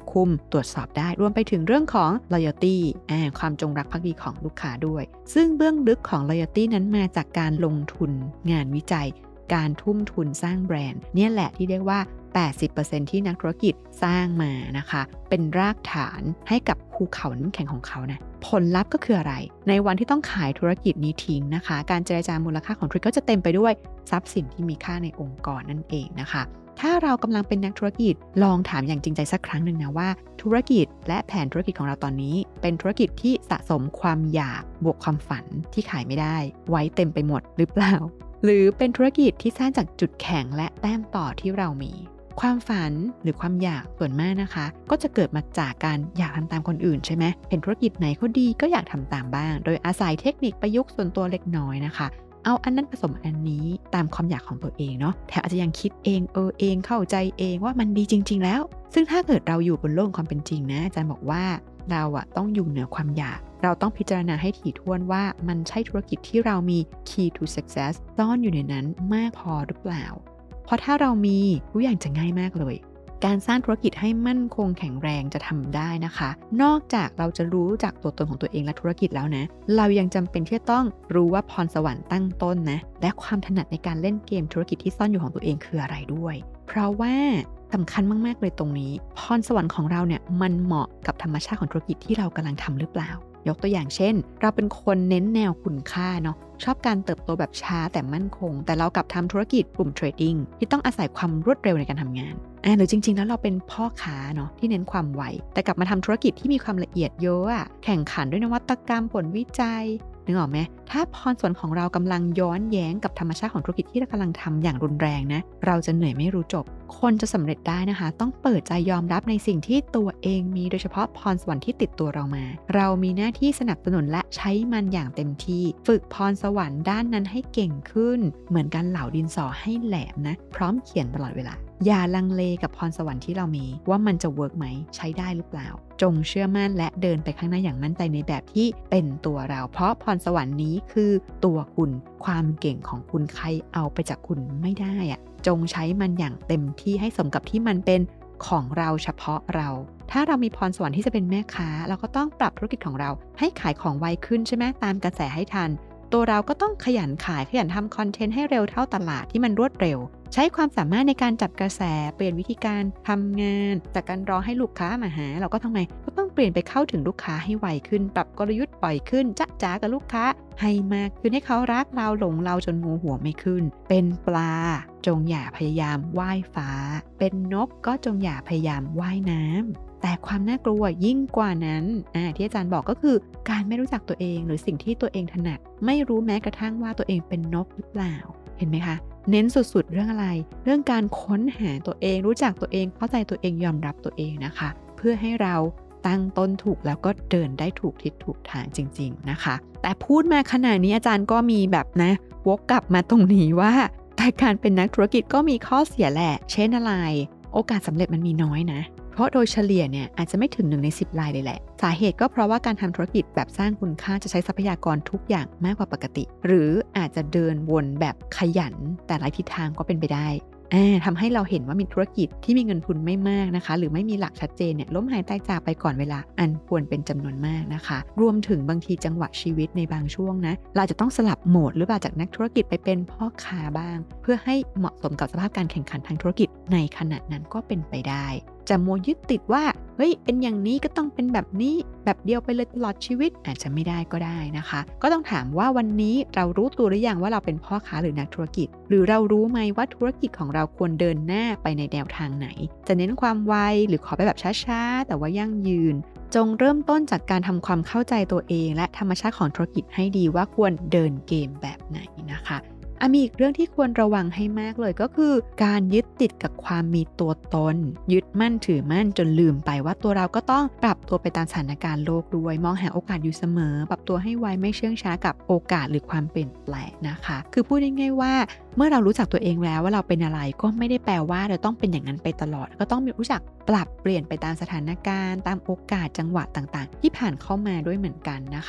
S1: ตรวจสอบได้รวมไปถึงเรื่องของ loyalty อ่าความจงรักภักดีของลูกค้าด้วยซึ่งเบื้องลึกของ loyalty นั้นมาจากการลงทุนงานวิจัยการทุ่มทุนสร้างแบรนด์เนี่ยแหละที่เรียกว่า แปดสิบเปอร์เซ็นต์ ที่นักธุรกิจสร้างมานะคะเป็นรากฐานให้กับภูเขาน้ำแข็งของเขานะผลลัพธ์ก็คืออะไรในวันที่ต้องขายธุรกิจนี้ทิ้งนะคะการเจรจามูลค่าของธุรกิจก็จะเต็มไปด้วยทรัพย์สินที่มีค่าในองค์กรนั่นเองนะคะถ้าเรากำลังเป็นนักธุรกิจลองถามอย่างจริงใจสักครั้งหนึ่งนะว่าธุรกิจและแผนธุรกิจของเราตอนนี้เป็นธุรกิจที่สะสมความอยากบวกความฝันที่ขายไม่ได้ไว้เต็มไปหมดหรือเปล่าหรือเป็นธุรกิจที่สร้างจากจุดแข็งและแต้มต่อที่เรามีความฝันหรือความอยากส่วนมากนะคะก็จะเกิดมาจากการอยากทำตามคนอื่นใช่ไหมเห็นธุรกิจไหนเขาดีก็อยากทำตามบ้างโดยอาศัยเทคนิคประยุกต์ส่วนตัวเล็กน้อยนะคะเอาอันนั้นผสมอันนี้ตามความอยากของตัวเองเนาะแถมอาจจะยังคิดเองเออเองเข้าใจเองว่ามันดีจริงๆแล้วซึ่งถ้าเกิดเราอยู่บนโลกความเป็นจริงนะอาจารย์บอกว่าเราอะต้องอยู่เหนือความอยากเราต้องพิจารณาให้ถี่ถ้วนว่ามันใช่ธุรกิจที่เรามี key to success ซ่อนอยู่ในนั้นมากพอหรือเปล่าเพราะถ้าเรามีทุกอย่างจะง่ายมากเลยการสร้างธุรกิจให้มั่นคงแข็งแรงจะทำได้นะคะนอกจากเราจะรู้จักตัวตนของตัวเองและธุรกิจแล้วนะเรายังจำเป็นที่จะต้องรู้ว่าพรสวรรค์ตั้งต้นนะและความถนัดในการเล่นเกมธุรกิจที่ซ่อนอยู่ของตัวเองคืออะไรด้วยเพราะว่าสำคัญมากๆเลยตรงนี้พรสวรรค์ของเราเนี่ยมันเหมาะกับธรรมชาติของธุรกิจที่เรากำลังทำหรือเปล่ายกตัวอย่างเช่นเราเป็นคนเน้นแนวคุณค่าเนาะชอบการเติบโตแบบช้าแต่มั่นคงแต่เรากลับทำธุรกิจกลุ่มเทรดดิ้งที่ต้องอาศัยความรวดเร็วในการทำงานอ่าหรือจริงๆแล้วเราเป็นพ่อค้าเนาะที่เน้นความไวแต่กลับมาทำธุรกิจที่มีความละเอียดเยอะอะแข่งขันด้วยนวัตกรรมผลวิจัยนึกออกไหมถ้าพรสวรรค์ของเรากำลังย้อนแย้งกับธรรมชาติของธุรกิจที่เรากำลังทำอย่างรุนแรงนะเราจะเหนื่อยไม่รู้จบคนจะสำเร็จได้นะคะต้องเปิดใจยอมรับในสิ่งที่ตัวเองมีโดยเฉพาะพรสวรรค์ที่ติดตัวเรามาเรามีหน้าที่สนับสนุนและใช้มันอย่างเต็มที่ฝึกพรสวรรค์ด้านนั้นให้เก่งขึ้นเหมือนการเหลาดินสอให้แหลมนะพร้อมเขียนตลอดเวลาอย่าลังเลกับพรสวรรค์ที่เรามีว่ามันจะเวิร์กไหมใช้ได้หรือเปล่าจงเชื่อมั่นและเดินไปข้างหน้าอย่างมั่นใจในแบบที่เป็นตัวเราเพราะพรสวรรค์นี้คือตัวคุณความเก่งของคุณใครเอาไปจากคุณไม่ได้อะจงใช้มันอย่างเต็มที่ให้สมกับที่มันเป็นของเราเฉพาะเราถ้าเรามีพรสวรรค์ที่จะเป็นแม่ค้าเราก็ต้องปรับธุรกิจของเราให้ขายของไวขึ้นใช่ไหมตามกระแสให้ทันตัวเราก็ต้องขยันขายขยันทำคอนเทนต์ให้เร็วเท่าตลาดที่มันรวดเร็วใช้ความสามารถในการจับกระแสเปลี่ยนวิธีการทำงานจากการรอให้ลูกค้ามาหาเราก็ทำไมก็ต้องเปลี่ยนไปเข้าถึงลูกค้าให้ไวขึ้นปรับกลยุทธ์ปล่อยขึ้นจ๊ะจ๋ากับลูกค้าให้มากขึ้นให้เขารักเราหลงเราจนงูหัวไม่ขึ้นเป็นปลาจงอย่าพยายามว่ายฟ้าเป็นนกก็จงอย่าพยายามว่ายน้ำแต่ความน่ากลัวยิ่งกว่านั้นอ่าที่อาจารย์บอกก็คือการไม่รู้จักตัวเองหรือสิ่งที่ตัวเองถนัดไม่รู้แม้กระทั่งว่าตัวเองเป็นนกหรือเปล่าเห็นไหมคะเน้นสุดๆเรื่องอะไรเรื่องการค้นหาตัวเองรู้จักตัวเองเข้าใจตัวเองยอมรับตัวเองนะคะเพื่อให้เราตั้งต้นถูกแล้วก็เดินได้ถูกทิศถูกทางจริงๆนะคะแต่พูดมาขนาดนี้อาจารย์ก็มีแบบนะวกกลับมาตรงนี้ว่าแต่การเป็นนักธุรกิจก็มีข้อเสียแหละเช่นอะไรโอกาสสำเร็จมันมีน้อยนะเพราะโดยเฉลี่ยเนี่ยอาจจะไม่ถึงหนึ่งในสิบรายเลยแหละสาเหตุก็เพราะว่าการทำธุรกิจแบบสร้างคุณค่าจะใช้ทรัพยากรทุกอย่างมากกว่าปกติหรืออาจจะเดินวนแบบขยันแต่หลายทิศทางก็เป็นไปได้ทำให้เราเห็นว่ามีธุรกิจที่มีเงินทุนไม่มากนะคะหรือไม่มีหลักชัดเจนเนี่ยล้มหายตายจากไปก่อนเวลาอันควรเป็นจำนวนมากนะคะรวมถึงบางทีจังหวะชีวิตในบางช่วงนะเราจะต้องสลับโหมดหรือเปล่าจากนักธุรกิจไปเป็นพ่อค้าบ้างเพื่อให้เหมาะสมกับสภาพการแข่งขันทางธุรกิจในขณะนั้นก็เป็นไปได้จะมัวยึดติดว่าเฮ้ยเป็นอย่างนี้ก็ต้องเป็นแบบนี้แบบเดียวไปเลยตลอดชีวิตอาจจะไม่ได้ก็ได้นะคะก็ต้องถามว่าวันนี้เรารู้ตัวหรือยังว่าเราเป็นพ่อค้าหรือนักธุรกิจหรือเรารู้ไหมว่าธุรกิจของเราควรเดินหน้าไปในแนวทางไหนจะเน้นความไวหรือขอไปแบบช้าๆแต่ว่ายั่งยืนจงเริ่มต้นจากการทำความเข้าใจตัวเองและธรรมชาติของธุรกิจให้ดีว่าควรเดินเกมแบบไหนนะคะอ่ะมีอีกเรื่องที่ควรระวังให้มากเลยก็คือการยึดติดกับความมีตัวตนยึดมั่นถือมั่นจนลืมไปว่าตัวเราก็ต้องปรับตัวไปตามสถานการณ์โลกด้วยมองหาโอกาสอยู่เสมอปรับตัวให้ไวไม่เชื่องช้ากับโอกาสหรือความเปลี่ยนแปลงนะคะคือพูดง่ายๆว่าเมื่อเรารู้จักตัวเองแล้วว่าเราเป็นอะไรก็ไม่ได้แปลว่าเราต้องเป็นอย่างนั้นไปตลอดก็ต้องรู้จักปรับเปลี่ยนไปตามสถานการณ์ตามโอกาสจังหวะต่างๆที่ผ่านเข้ามาด้วยเหมือนกันนะคะ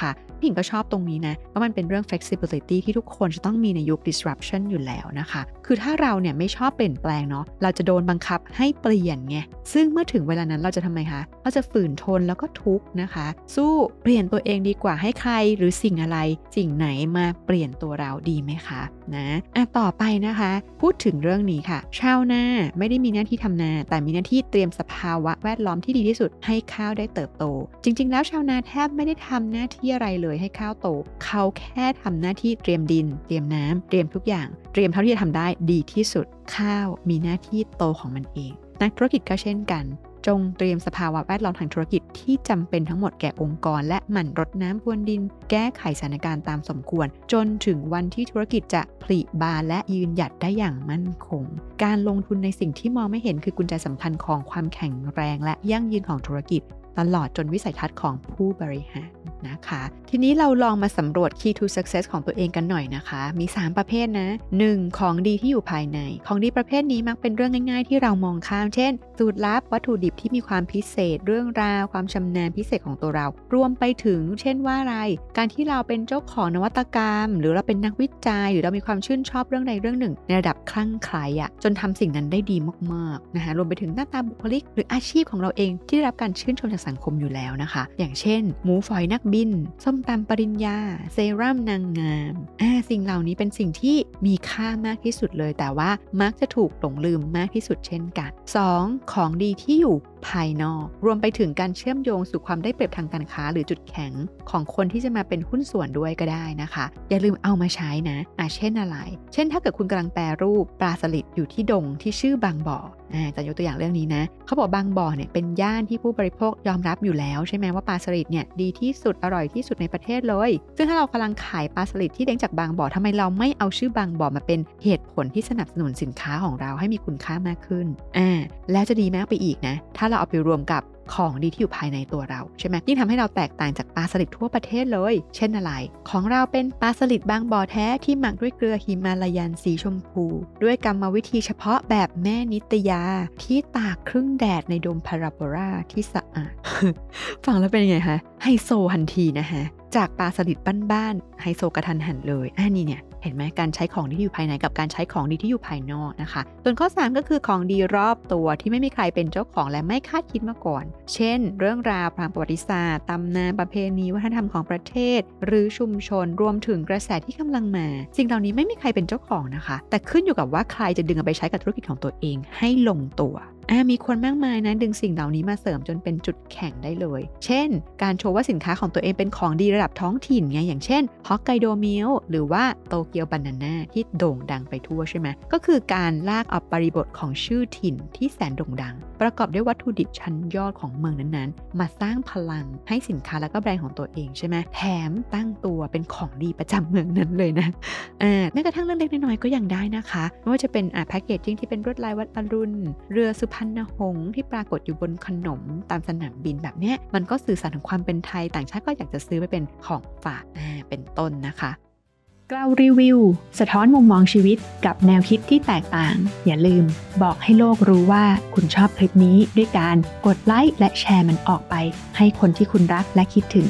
S1: ผิงก็ชอบตรงนี้นะเพราะมันเป็นเรื่อง flexibility ที่ทุกคนจะต้องมีในยุค disruption อยู่แล้วนะคะคือถ้าเราเนี่ยไม่ชอบเปลี่ยนแปลงเนาะเราจะโดนบังคับให้เปลี่ยนไงซึ่งเมื่อถึงเวลานั้นเราจะทำไมคะเราจะฝืนทนแล้วก็ทุกข์นะคะสู้เปลี่ยนตัวเองดีกว่าให้ใครหรือสิ่งอะไรสิ่งไหนมาเปลี่ยนตัวเราดีไหมคะนะอ่ะต่อไปนะคะพูดถึงเรื่องนี้ค่ะชาวนาไม่ได้มีหน้าที่ทำนาแต่มีหน้าที่เตรียมสภาวะแวดล้อมที่ดีที่สุดให้ข้าวได้เติบโตจริงๆแล้วชาวนาแทบไม่ได้ทำหน้าที่อะไรเลยให้ข้าวโตเขาแค่ทำหน้าที่เตรียมดินเตรียมน้ำเตรียมทุกอย่างเตรียมเท่าที่จะทำได้ดีที่สุดข้าวมีหน้าที่โตของมันเองนักธุรกิจก็เช่นกันจงเตรียมสภาวะแวดล้อมทางธุรกิจที่จำเป็นทั้งหมดแก่องค์กรและหมั่นรดน้ำพรวนดินแก้ไขสถานการณ์ตามสมควรจนถึงวันที่ธุรกิจจะผลิบานและยืนหยัดได้อย่างมั่นคงการลงทุนในสิ่งที่มองไม่เห็นคือกุญแจสำคัญของความแข็งแรงและยั่งยืนของธุรกิจตลอดจนวิสัยทัศน์ของผู้บริหารนะคะทีนี้เราลองมาสำรวจ Key to Success ของตัวเองกันหน่อยนะคะมีสามประเภทนะหนึ่งของดีที่อยู่ภายในของดีประเภทนี้มักเป็นเรื่องง่ายๆที่เรามองข้ามเช่นสูตรลับวัตถุดิบที่มีความพิเศษเรื่องราวความชำนาญพิเศษของตัวเรารวมไปถึงเช่นว่าอะไรการที่เราเป็นเจ้าของนวัตกรรมหรือเราเป็นนักวิจัยหรือเรามีความชื่นชอบเรื่องใดเรื่องหนึ่งในระดับคลั่งไคล้อะจนทำสิ่งนั้นได้ดีมากๆนะคะรวมไปถึงหน้าตาบุคลิกหรืออาชีพของเราเองที่ได้รับการชื่นชมจากสังคมอยู่แล้วนะคะอย่างเช่นหมูฝอยนักบินส้มตำปริญญาเซรั่มนางงามอ่าสิ่งเหล่านี้เป็นสิ่งที่มีค่ามากที่สุดเลยแต่ว่ามักจะถูกหลงลืมมากที่สุดเช่นกันสองของดีที่อยู่ภายนอกรวมไปถึงการเชื่อมโยงสู่ความได้เปรียบทางการค้าหรือจุดแข็งของคนที่จะมาเป็นหุ้นส่วนด้วยก็ได้นะคะอย่าลืมเอามาใช้นะอ่ะเช่นอะไรเช่นถ้าเกิดคุณกำลังแปรรูปปลาสลิดอยู่ที่ดงที่ชื่อบางบ่ออ่าจะยกตัวอย่างเรื่องนี้นะเขาบอกบางบ่อเนี่ยเป็นย่านที่ผู้บริโภคยอมรับอยู่แล้วใช่ไหมว่าปลาสลิดเนี่ยดีที่สุดอร่อยที่สุดในประเทศเลยซึ่งถ้าเรากำลังขายปลาสลิดที่เลี้ยงจากบางบ่อทำไมเราไม่เอาชื่อบางบ่อมาเป็นเหตุผลที่สนับสนุนสินค้าของเราให้มีคุณค่ามากขึ้นอ่าแล้วจะดีมากไปอีกนะถ้าเราเอาไปรวมกับของดีที่อยู่ภายในตัวเราใช่ไหมยิ่งทำให้เราแตกต่างจากปลาสลิดทั่วประเทศเลยเช่นอะไรของเราเป็นปลาสลิดบางบ่อแท้ที่หมักด้วยเกลือหิมาลายันสีชมพูด้วยกรรมวิธีเฉพาะแบบแม่นิตยาที่ตากครึ่งแดดในโดมพาราโบราที่สะอาด ฟังแล้วเป็นยังไงคะไฮโซทันทีนะฮะจากปลาสลิดบ้านๆไฮโซกระทันหันเลยอ่านี่เนี่ยเห็นไหมการใช้ของดีที่อยู่ภายในกับการใช้ของดีที่อยู่ภายนอกนะคะส่วนข้อสามก็คือของดีรอบตัวที่ไม่มีใครเป็นเจ้าของและไม่คาดคิดมาก่อนเช่นเรื่องราวทางประวัติศาสตร์ตำนานประเพณีวัฒนธรรมของประเทศหรือชุมชนรวมถึงกระแสที่กำลังมาสิ่งเหล่านี้ไม่มีใครเป็นเจ้าของนะคะแต่ขึ้นอยู่กับว่าใครจะดึงเอาไปใช้กับธุรกิจของตัวเองให้ลงตัวอ่ามีคนมากมายนะดึงสิ่งเหล่านี้มาเสริมจนเป็นจุดแข็งได้เลยเช่นการโชว์ว่าสินค้าของตัวเองเป็นของดีระดับท้องถิ่นไงอย่างเช่นฮอกไกโดมิลหรือว่าโตเกียวบานาน่าที่โด่งดังไปทั่วใช่ไหมก็คือการลากเอาบริบทของชื่อถิ่นที่แสนโด่งดังประกอบด้วยวัตถุดิบชั้นยอดของเมืองนั้นๆมาสร้างพลังให้สินค้าและก็แบรนด์ของตัวเองใช่ไหมแถมตั้งตัวเป็นของดีประจำเมืองนั้นเลยนะอ่าแม้กระทั่งเรื่องเล็กน้อยๆก็ยังได้นะคะไม่ว่าจะเป็นอ่าแพ็กเกจจิ้งที่เป็นลวดลายวัดอรุณเรือสุพรรณหงส์ที่ปรากฏอยู่บนขนมตามสนามบินแบบเนี้ยมันก็สื่อสารถึงความเป็นไทยต่างชาติก็อยากจะซื้อไปเป็นของฝากอ่าเป็นต้นนะคะกล่าวรีวิวสะท้อนมุมมองชีวิตกับแนวคิดที่แตกต่างอย่าลืมบอกให้โลกรู้ว่าคุณชอบคลิปนี้ด้วยการกดไลค์และแชร์มันออกไปให้คนที่คุณรักและคิดถึง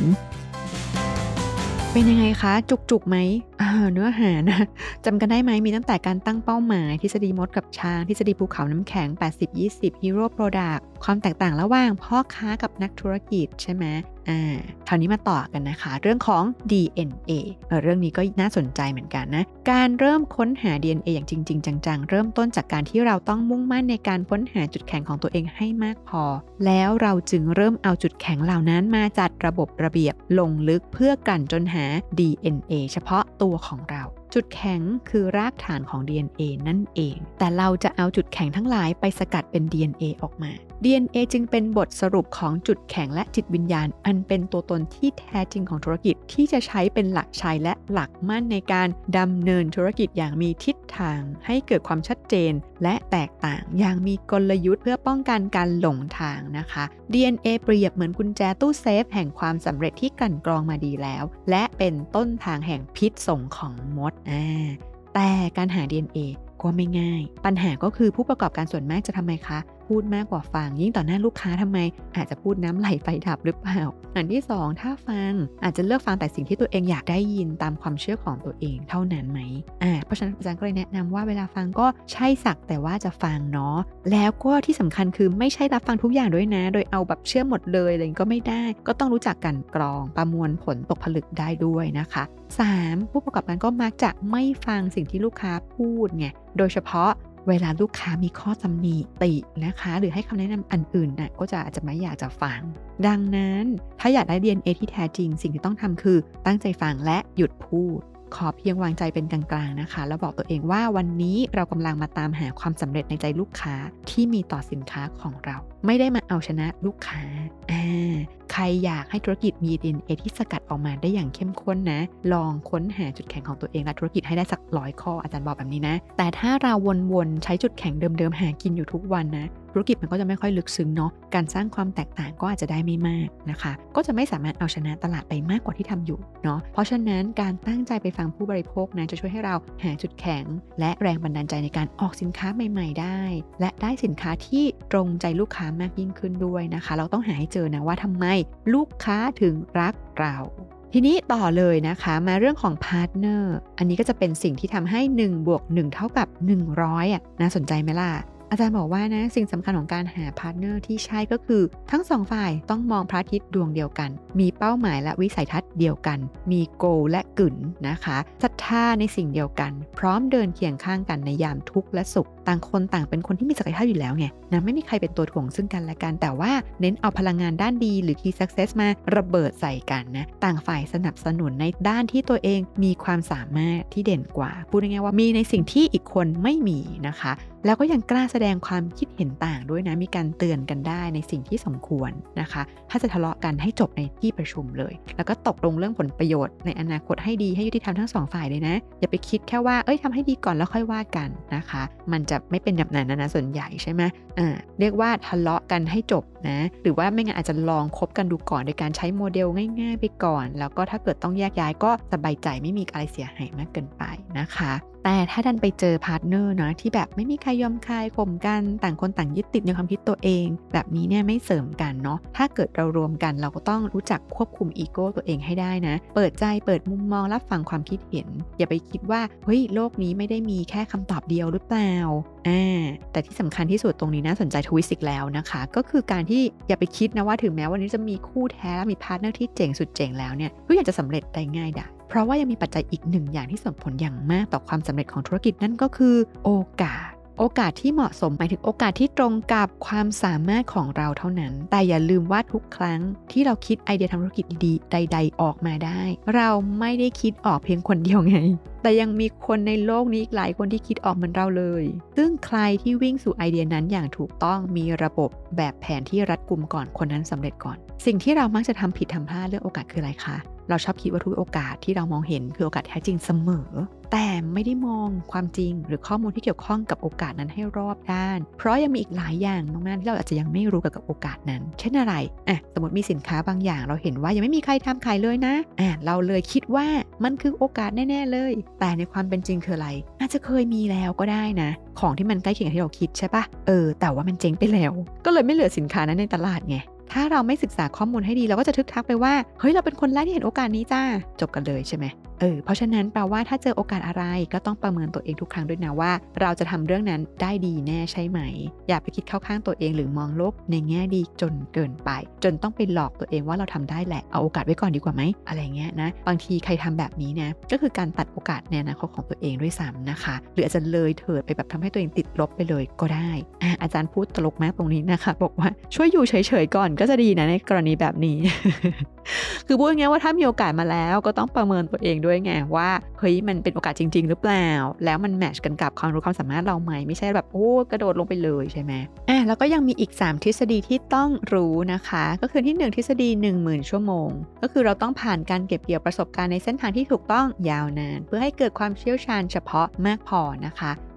S1: เป็นยังไงคะจุกๆไหมอ่าเนื้อหานะจำกันได้ไหมมีตั้งแต่การตั้งเป้าหมายทฤษฎีมดกับช้างทฤษฎีภูเขาน้ำแข็ง แปดสิบ ยี่สิบ Hero Product ความแตกต่างระหว่างพ่อค้ากับนักธุรกิจใช่ไหมอ่าคราวนี้มาต่อกันนะคะเรื่องของ ดี เอ็น เอ เออเรื่องนี้ก็น่าสนใจเหมือนกันนะการเริ่มค้นหา ดี เอ็น เอ อย่างจริงๆจังๆเริ่มต้นจากการที่เราต้องมุ่งมั่นในการค้นหาจุดแข็งของตัวเองให้มากพอแล้วเราจึงเริ่มเอาจุดแข็งเหล่านั้นมาจัดระบบระเบียบลงลึกเพื่อกลั่นจนหา ดี เอ็น เอ เฉพาะตัวของเราจุดแข็งคือรากฐานของ ดี เอ็น เอ นั่นเองแต่เราจะเอาจุดแข็งทั้งหลายไปสกัดเป็น ดี เอ็น เอ ออกมา ดี เอ็น เอ จึงเป็นบทสรุปของจุดแข็งและจิตวิญญาณอันเป็นตัวตนที่แท้จริงของธุรกิจที่จะใช้เป็นหลักใช้และหลักมั่นในการดำเนินธุรกิจอย่างมีทิศทางให้เกิดความชัดเจนและแตกต่างอย่างมีกลยุทธ์เพื่อป้องกันการหลงทางนะคะ ดี เอ็น เอ เปรียบเหมือนกุญแจตู้เซฟแห่งความสำเร็จที่กลั่นกรองมาดีแล้วและเป็นต้นทางแห่งพิษสงของมดอ่าแต่การหา ดี เอ็น เอ ก็ไม่ง่ายปัญหาก็คือผู้ประกอบการส่วนมากจะทำไมคะพูดมากกว่าฟังยิ่งต่อหน้าลูกค้าทำไมอาจจะพูดน้ำไหลไฟดับหรือเปล่าอันที่สองถ้าฟังอาจจะเลือกฟังแต่สิ่งที่ตัวเองอยากได้ยินตามความเชื่อของตัวเองเท่านั้นไหมอ่าเพราะฉะนั้นอาจารย์ก็เลยแนะนำว่าเวลาฟังก็ใช่สักแต่ว่าจะฟังเนาะแล้วก็ที่สำคัญคือไม่ใช่รับฟังทุกอย่างด้วยนะโดยเอาแบบเชื่อหมดเลยอะไรก็ไม่ได้ก็ต้องรู้จักกันกรองประมวลผลตกผลึกได้ด้วยนะคะสามผู้ประกอบการก็มักจะไม่ฟังสิ่งที่ลูกค้าพูดไงโดยเฉพาะเวลาลูกค้ามีข้อตำหนิตินะคะหรือให้คำแนะนำอันอื่นน่ะก็จะอาจจะไม่อยากจะฟังดังนั้นถ้าอยากได้ ดี เอ็น เอ ที่แท้จริงสิ่งที่ต้องทำคือตั้งใจฟังและหยุดพูดขอเพียงวางใจเป็นกลางๆนะคะแล้วบอกตัวเองว่าวันนี้เรากำลังมาตามหาความสำเร็จในใจลูกค้าที่มีต่อสินค้าของเราไม่ได้มาเอาชนะลูกค้าอ่าใครอยากให้ธุรกิจมี ดี เอ็น เอ ที่สกัดออกมาได้อย่างเข้มข้นนะลองค้นหาจุดแข็งของตัวเองและธุรกิจให้ได้สักร้อยข้ออาจารย์บอกแบบนี้นะแต่ถ้าเราวนๆใช้จุดแข็งเดิมๆหากินอยู่ทุกวันนะธุรกิจมันก็จะไม่ค่อยลึกซึ้งเนาะการสร้างความแตกต่างก็อาจจะได้ไม่มากนะคะก็จะไม่สามารถเอาชนะตลาดไปมากกว่าที่ทำอยู่เนาะเพราะฉะนั้นการตั้งใจไปฟังผู้บริโภคนะจะช่วยให้เราหาจุดแข็งและแรงบันดาลใจในการออกสินค้าใหม่ๆได้และได้สินค้าที่ตรงใจลูกค้ามากยิ่งขึ้นด้วยนะคะเราต้องหาให้เจอนะว่าทำไมลูกค้าถึงรักเราทีนี้ต่อเลยนะคะมาเรื่องของพาร์ทเนอร์อันนี้ก็จะเป็นสิ่งที่ทำให้หนึ่งบวกหนึ่งเท่ากับหนึ่งร้อยอ่ะน่าสนใจไหมล่ะอาจารย์บอกว่านะสิ่งสำคัญของการหาพาร์ทเนอร์ที่ใช่ก็คือทั้งสองฝ่ายต้องมองพระอาทิตย์ดวงเดียวกันมีเป้าหมายและวิสัยทัศน์เดียวกันมีโกและกึ่นนะคะศรัทธาในสิ่งเดียวกันพร้อมเดินเคียงข้างกันในยามทุกข์และสุขต่างคนต่างเป็นคนที่มีศักยภาพอยู่แล้วไงนะไม่มีใครเป็นตัวถ่วงซึ่งกันและกันแต่ว่าเน้นเอาพลังงานด้านดีหรือ Key Success มาระเบิดใส่กันนะต่างฝ่ายสนับสนุนในด้านที่ตัวเองมีความสามารถที่เด่นกว่าพูดง่ายๆว่ามีในสิ่งที่อีกคนไม่มีนะคะแล้วก็ยังกล้าแสดงความคิดเห็นต่างด้วยนะมีการเตือนกันได้ในสิ่งที่สมควรนะคะถ้าจะทะเลาะกันให้จบในที่ประชุมเลยแล้วก็ตกลงเรื่องผลประโยชน์ในอนาคตให้ดีให้ยุติธรรมทั้งสองฝ่ายเลยนะอย่าไปคิดแค่ว่าเอ้ยทำให้ดีก่อนแล้วค่อยว่ากันนะคะมันจะไม่เป็นแบบนั้นนะส่วนใหญ่ใช่ไหมอ่าเรียกว่าทะเลาะกันให้จบนะหรือว่าไม่งั้นอาจจะลองคบกันดูก่อนโดยการใช้โมเดลง่ายๆไปก่อนแล้วก็ถ้าเกิดต้องแยกย้ายก็สบายใจไม่มีอะไรเสียหายมากเกินไปนะคะแต่ถ้าดันไปเจอพาร์ทเนอร์นะที่แบบไม่มีใครยอมใครข่มกันต่างคนต่างยึดติดในความคิดตัวเองแบบนี้เนี่ยไม่เสริมกันเนาะถ้าเกิดเรารวมกันเราก็ต้องรู้จักควบคุมอีโก้ตัวเองให้ได้นะเปิดใจเปิดมุมมองรับฟังความคิดเห็นอย่าไปคิดว่าเฮ้ยโลกนี้ไม่ได้มีแค่คำตอบเดียวหรือเปล่าอ่าแต่ที่สำคัญที่สุดตรงนี้น่าสนใจทวิสต์อีกแล้วนะคะก็คือการที่อย่าไปคิดนะว่าถึงแม้วันนี้จะมีคู่แท้และมีพาร์ทเนอร์ที่เจ๋งสุดเจ๋งแล้วเนี่ยทุกอย่างจะสำเร็จได้ง่ายได้เพราะว่ายังมีปัจจัยอีกหนึ่งอย่างที่ส่งผลอย่างมากต่อความสำเร็จของธุรกิจนั่นก็คือโอกาสโอกาสที่เหมาะสมหมายถึงโอกาสที่ตรงกับความสามารถของเราเท่านั้นแต่อย่าลืมว่าทุกครั้งที่เราคิดไอเดียทำธุรกิจดีๆใดๆออกมาได้เราไม่ได้คิดออกเพียงคนเดียวไงแต่ยังมีคนในโลกนี้อีกหลายคนที่คิดออกเหมือนเราเลยซึ่งใครที่วิ่งสู่ไอเดียนั้นอย่างถูกต้องมีระบบแบบแผนที่รัดกุมก่อนคนนั้นสำเร็จก่อนสิ่งที่เรามักจะทำผิดทำพลาดเรื่องโอกาสคืออะไรคะเราชอบคิดว่าทุกโอกาสที่เรามองเห็นคือโอกาสแท้จริงเสมอแต่ไม่ได้มองความจริงหรือข้อมูลที่เกี่ยวข้องกับโอกาสนั้นให้รอบด้านเพราะยังมีอีกหลายอย่างมากๆที่เราอาจจะยังไม่รู้เกี่ยวกับโอกาสนั้นเช่นอะไรอ่ะสมมติมีสินค้าบางอย่างเราเห็นว่ายังไม่มีใครทำขายเลยนะอ่ะเราเลยคิดว่ามันคือโอกาสแน่ๆเลยแต่ในความเป็นจริงคืออะไรอาจจะเคยมีแล้วก็ได้นะของที่มันใกล้เคียงกับที่เราคิดใช่ปะเออแต่ว่ามันเจ๊งไปแล้วก็เลยไม่เหลือสินค้านั้นในตลาดไงถ้าเราไม่ศึกษาข้อมูลให้ดีเราก็จะทึกทักไปว่าเฮ้ยเราเป็นคนแรกที่เห็นโอกาสนี้จ้าจบกันเลยใช่ไหมเออเพราะฉะนั้นแปลว่าถ้าเจอโอกาสอะไรก็ต้องประเมินตัวเองทุกครั้งด้วยนะว่าเราจะทำเรื่องนั้นได้ดีแน่ใช่ไหมอย่าไปคิดเข้าข้างตัวเองหรือมองโลกในแง่ดีจนเกินไปจนต้องไปหลอกตัวเองว่าเราทำได้แหละเอาโอกาสไว้ก่อนดีกว่าไหมอะไรเงี้ยนะบางทีใครทำแบบนี้นะก็คือการตัดโอกาสในอนาคตของตัวเองด้วยซ้ำนะคะหรืออาจจะเลยเถิดไปแบบทำให้ตัวเองติดลบไปเลยก็ได้อ่ะอาจารย์พูดตลกมากตรงนี้นะคะบอกว่าช่วยอยู่เฉยๆก่อนก็จะดีนะในกรณีแบบนี้ คือพูดง่ายๆว่าถ้ามีโอกาสมาแล้วก็ต้องประเมินตัวเองด้วยไงว่าเฮ้ยมันเป็นโอกาสจริงๆหรือเปล่าแล้วมันแมทช์กันกับความรู้ความสามารถเราไหมไม่ใช่แบบโอ้กระโดดลงไปเลยใช่ไหมอ่ะแล้วก็ยังมีอีกสามทฤษฎีที่ต้องรู้นะคะก็คือที่หนึ่งทฤษฎี หนึ่งหมื่น ชั่วโมงก็คือเราต้องผ่านการเก็บเกี่ยวประสบการณ์ในเส้นทางที่ถูกต้องยาวนานเพื่อให้เกิดความเชี่ยวชาญเฉพาะมากพอนะคะ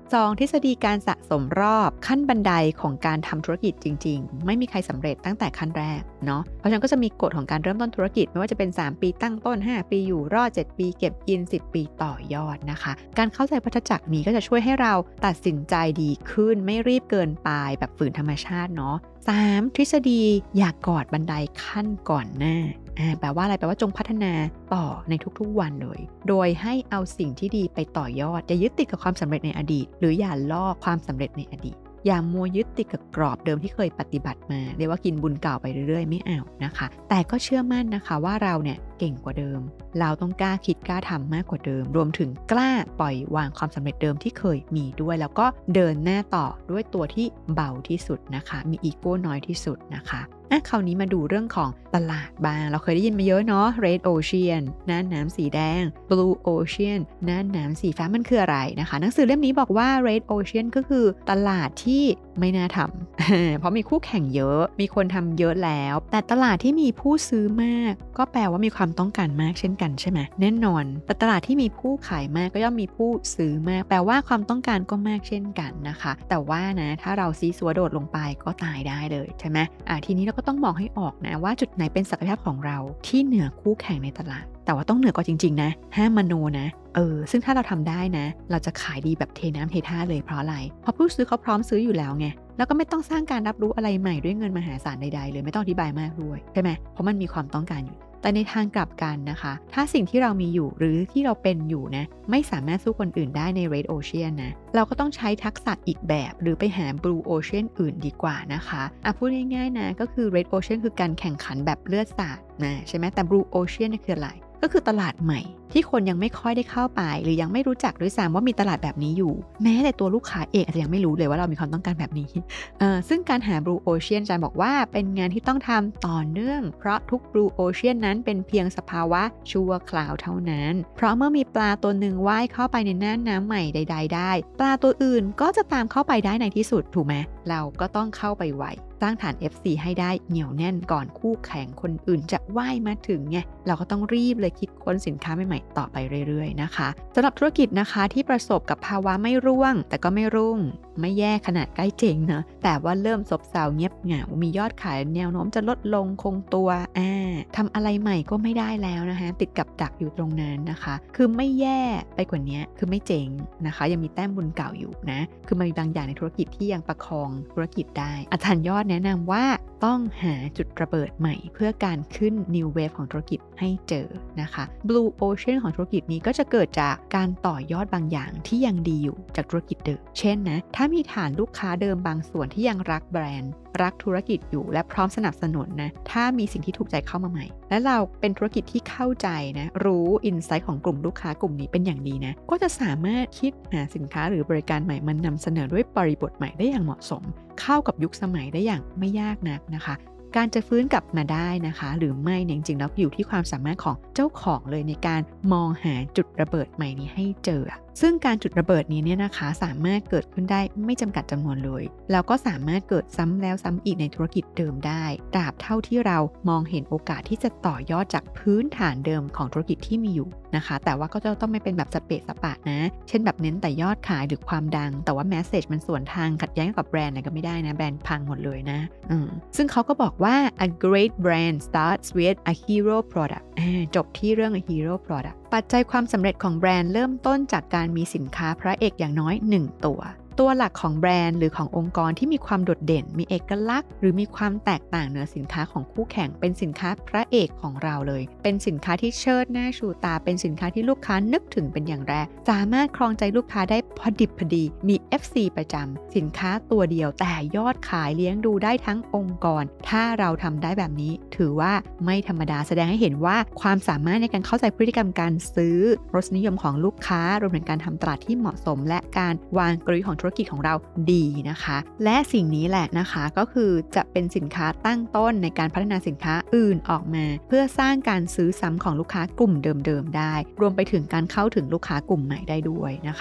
S1: สองทฤษฎีการสะสมรอบขั้นบันไดของการทำธุรกิจจริงๆไม่มีใครสำเร็จตั้งแต่ขั้นแรกเนาะเพราะฉะนั้นก็จะมีกฎของการเริ่มต้นธุรกิจไม่ว่าจะเป็นสามปีตั้งต้นห้าปีอยู่รอดเจ็ดปีเก็บกินสิบปีต่อยอดนะคะการเข้าใจวัฏจักรนี้ก็จะช่วยให้เราตัดสินใจดีขึ้นไม่รีบเกินไปแบบฝืนธรรมชาติเนาะสามทฤษฎีอย่ากอดบันไดขั้นก่อนหน้าอ่าแปลว่าอะไรแปลว่าจงพัฒนาต่อในทุกๆวันเลยโดยให้เอาสิ่งที่ดีไปต่อยอดอย่ายึดติดกับความสำเร็จในอดีตหรืออย่าลอกความสำเร็จในอดีตอย่ามัวยึดติดกับกรอบเดิมที่เคยปฏิบัติมาเรียกว่ากินบุญเก่าไปเรื่อยๆไม่เอานะคะแต่ก็เชื่อมั่นนะคะว่าเราเนี่ยเก่งกว่าเดิมเราต้องกล้าคิดกล้าทำมากกว่าเดิมรวมถึงกล้าปล่อยวางความสำเร็จเดิมที่เคยมีด้วยแล้วก็เดินหน้าต่อด้วยตัวที่เบาที่สุดนะคะมีอีโก้น้อยที่สุดนะคะอ่ะคราวนี้มาดูเรื่องของตลาดบ้างเราเคยได้ยินมาเยอะเนาะ Red Ocean น่านน้ำสีแดง Blue Ocean น่านน้ำสีฟ้ามันคืออะไรนะคะหนังสือเล่มนี้บอกว่า Red Ocean ก็คือตลาดที่ไม่น่าทำ เพราะมีคู่แข่งเยอะมีคนทำเยอะแล้วแต่ตลาดที่มีผู้ซื้อมากก็แปลว่ามีความต้องการมากเช่นกันใช่ไหมแน่นอนแต่ตลาดที่มีผู้ขายมากก็ย่อมมีผู้ซื้อมากแปลว่าความต้องการก็มากเช่นกันนะคะแต่ว่านะถ้าเราซีซัวโดดลงไปก็ตายได้เลยใช่ไหมอ่ะทีนี้เราก็ต้องมองให้ออกนะว่าจุดไหนเป็นศักยภาพของเราที่เหนือคู่แข่งในตลาดแต่ว่าต้องเหนือกว่าจริงๆนะห้ามมโนนะเออซึ่งถ้าเราทำได้นะเราจะขายดีแบบเทน้ำเทท่าเลยเพราะอะไรเพราะผู้ซื้อเขาพร้อมซื้ออยู่แล้วไงแล้วก็ไม่ต้องสร้างการรับรู้อะไรใหม่ด้วยเงินมหาศาลใดๆเลยไม่ต้องอธิบายมากด้วยใช่ไหมเพราะมันมีความต้องการอยู่แต่ในทางกลับกันนะคะถ้าสิ่งที่เรามีอยู่หรือที่เราเป็นอยู่นะไม่สามารถสู้คนอื่นได้ใน Red Ocean นะเราก็ต้องใช้ทักษะอีกแบบหรือไปหา Blue Ocean อื่นดีกว่านะคะอ่ะพูดง่ายๆนะก็คือ Red Ocean คือการแข่งขันแบบเลือดสาดนะใช่ไหมแต่ Blue Ocean นี่คืออะไรก็คือตลาดใหม่ที่คนยังไม่ค่อยได้เข้าไปหรือยังไม่รู้จักด้วยซ้ำว่ามีตลาดแบบนี้อยู่แม้แต่ตัวลูกค้าเองอาจจะยังไม่รู้เลยว่าเรามีความต้องการแบบนี้เอ่อซึ่งการหา Blue Ocean อาจารย์บอกว่าเป็นงานที่ต้องทำต่อเนื่องเพราะทุก Blue Ocean นั้นเป็นเพียงสภาวะชั่วคราวเท่านั้นเพราะเมื่อมีปลาตัวหนึ่งว่ายเข้าไปในน่านน้ำใหม่ใดๆได้ปลาตัวอื่นก็จะตามเข้าไปได้ในที่สุดถูกไหมเราก็ต้องเข้าไปไวสร้างฐาน เอฟ ซี ให้ได้เหนียวแน่นก่อนคู่แข่งคนอื่นจะว่ายมาถึงไงเราก็ต้องรีบเลยคิดค้นสินค้าใหม่ๆต่อไปเรื่อยๆนะคะสำหรับธุรกิจนะคะที่ประสบกับภาวะไม่ร่วงแต่ก็ไม่รุ่งไม่แย่ขนาดใกล้เจ๊งนะแต่ว่าเริ่มซบเซาเงียบเหงามียอดขายแนวโน้มจะลดลงคงตัวอ่าทำอะไรใหม่ก็ไม่ได้แล้วนะคะติดกับดักอยู่ตรงนั้นนะคะคือไม่แย่ไปกว่านี้คือไม่เจ๊งนะคะยังมีแต้มบุญเก่าอยู่นะคือมันมีบางอย่างในธุรกิจที่ยังประคองธุรกิจได้อาจารย์ยอดแนะนำว่าต้องหาจุดระเบิดใหม่เพื่อการขึ้น New Wave ของธุรกิจให้เจอนะคะ Blue Ocean ของธุรกิจนี้ก็จะเกิดจากการต่อยอดบางอย่างที่ยังดีอยู่จากธุรกิจเดิมเช่นนะถ้ามีฐานลูกค้าเดิมบางส่วนที่ยังรักแบรนด์รักธุรกิจอยู่และพร้อมสนับสนุนนะถ้ามีสิ่งที่ถูกใจเข้ามาใหม่และเราเป็นธุรกิจที่เข้าใจนะรู้อินไซต์ของกลุ่มลูกค้ากลุ่มนี้เป็นอย่างดีนะก็จะสามารถคิดหาสินค้าหรือบริการใหม่มันนำเสนอด้วยบริบทใหม่ได้อย่างเหมาะสมเข้ากับยุคสมัยได้อย่างไม่ยากนักนะคะการจะฟื้นกลับมาได้นะคะหรือไม่เนี่ยจริงๆแล้วอยู่ที่ความสามารถของเจ้าของเลยในการมองหาจุดระเบิดใหม่นี้ให้เจอซึ่งการจุดระเบิดนี้เนี่ยนะคะสามารถเกิดขึ้นได้ไม่จำกัดจำนวนเลยแล้วก็สามารถเกิดซ้ำแล้วซ้ำอีกในธุรกิจเดิมได้ตราบเท่าที่เรามองเห็นโอกาสที่จะต่อยอดจากพื้นฐานเดิมของธุรกิจที่มีอยู่นะคะแต่ว่าก็จะต้องไม่เป็นแบบสเปะสปะนะเช่นแบบเน้นแต่ยอดขายหรือความดังแต่ว่าแมสเซจมันส่วนทางขัดแย้งกับแบรนด์อะไรก็ไม่ได้นะแบรนด์พังหมดเลยนะอืมซึ่งเขาก็บอกว่า a great brand starts with a hero product จบที่เรื่อง a hero product ปัจจัยความสำเร็จของแบรนด์เริ่มต้นจากการมีสินค้าพระเอกอย่างน้อยหนึ่งตัวตัวหลักของแบรนด์หรือขององค์กรที่มีความโดดเด่นมีเอกลักษณ์หรือมีความแตกต่างเหนือสินค้าของคู่แข่งเป็นสินค้าพระเอกของเราเลยเป็นสินค้าที่เชิดหน้าชูตาเป็นสินค้าที่ลูกค้านึกถึงเป็นอย่างแรกสามารถครองใจลูกค้าได้พอดิบพอดีมี เอฟ ซี ประจำสินค้าตัวเดียวแต่ยอดขายเลี้ยงดูได้ทั้งองค์กรถ้าเราทำได้แบบนี้ถือว่าไม่ธรรมดาแสดงให้เห็นว่าความสามารถในการเข้าใจพฤติกรรมการซื้อรสนิยมของลูกค้ารวมถึงการทำตลาดที่เหมาะสมและการวางกลยุทธ์ของธุรกิจของเราดีนะคะและสิ่งนี้แหละนะคะก็คือจะเป็นสินค้าตั้งต้นในการพัฒนาสินค้าอื่นออกมาเพื่อสร้างการซื้อซ้ำของลูกค้ากลุ่มเดิมๆได้รวมไปถึงการเข้าถึงลูกค้ากลุ่มใหม่ได้ด้วยนะคะ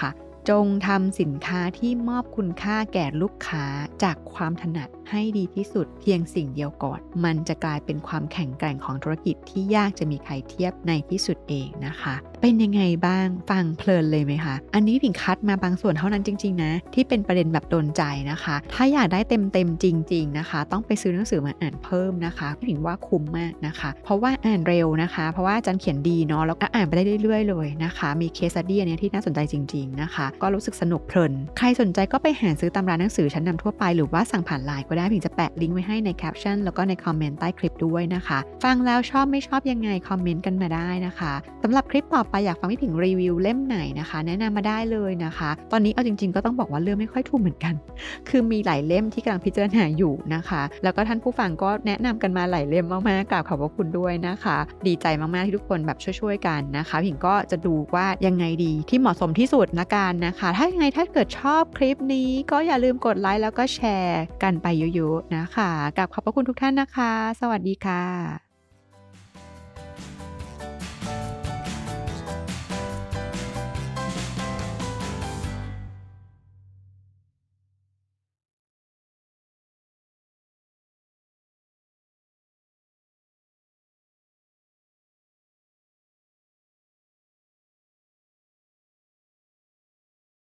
S1: จงทำสินค้าที่มอบคุณค่าแก่ลูกค้าจากความถนัดให้ดีที่สุดเพียงสิ่งเดียวก่อนมันจะกลายเป็นความแข็งแกร่งของธุรกิจที่ยากจะมีใครเทียบในที่สุดเองนะคะเป็นยังไงบ้างฟังเพลินเลยไหมคะอันนี้ผิงคัดมาบางส่วนเท่านั้นจริงๆนะที่เป็นประเด็นแบบโดนใจนะคะถ้าอยากได้เต็มๆจริงๆนะคะต้องไปซื้อหนังสือมาอ่านเพิ่มนะคะผิงว่าคุ้มมากนะคะเพราะว่าอ่านเร็วนะคะเพราะว่าอาจารย์เขียนดีเนาะแล้วก็อ่านไปได้เรื่อยๆเลยนะคะมีเคสสตั๊ดดี้อันนี้ที่น่าสนใจจริงๆนะคะก็รู้สึกสนุกเพลินใครสนใจก็ไปหาซื้อตามร้านหนังสือชั้นนำทั่วไปหรือว่าสั่งผ่านไลน์ก็ได้ผิงจะแปะลิงก์ไว้ให้ในแคปชั่นแล้วก็ในคอมเมนต์ใต้คลิปด้วยนะคะฟังแล้วชอบไม่ชอบยังไงคอมเมนต์กันมาได้นะคะสำหรับคลิปต่อไปอยากฟังพี่ผิงรีวิวเล่มไหนนะคะแนะนำมาได้เลยนะคะตอนนี้เอาจริงๆก็ต้องบอกว่าเลือกไม่ค่อยถูกเหมือนกันคือมีหลายเล่มที่กำลังพิจารณาอยู่นะคะแล้วก็ท่านผู้ฟังก็แนะนำกันมาหลายเล่มมากๆกราบขอบพระคุณด้วยนะคะดีใจมากๆที่ทุกคนแบบช่วยๆกันนะคะผิงก็จะดูว่ายังไงดีที่เหมาะสมที่สุดละกันนะคะถ้ายังไงถ้าเกิดชอบคลิปนี้ก็อย่าลืมกดไลค์แล้วก็แชร์กันไปเยอะๆนะคะกราบขอบพระคุณทุกท่านนะคะสวัสดีค่ะ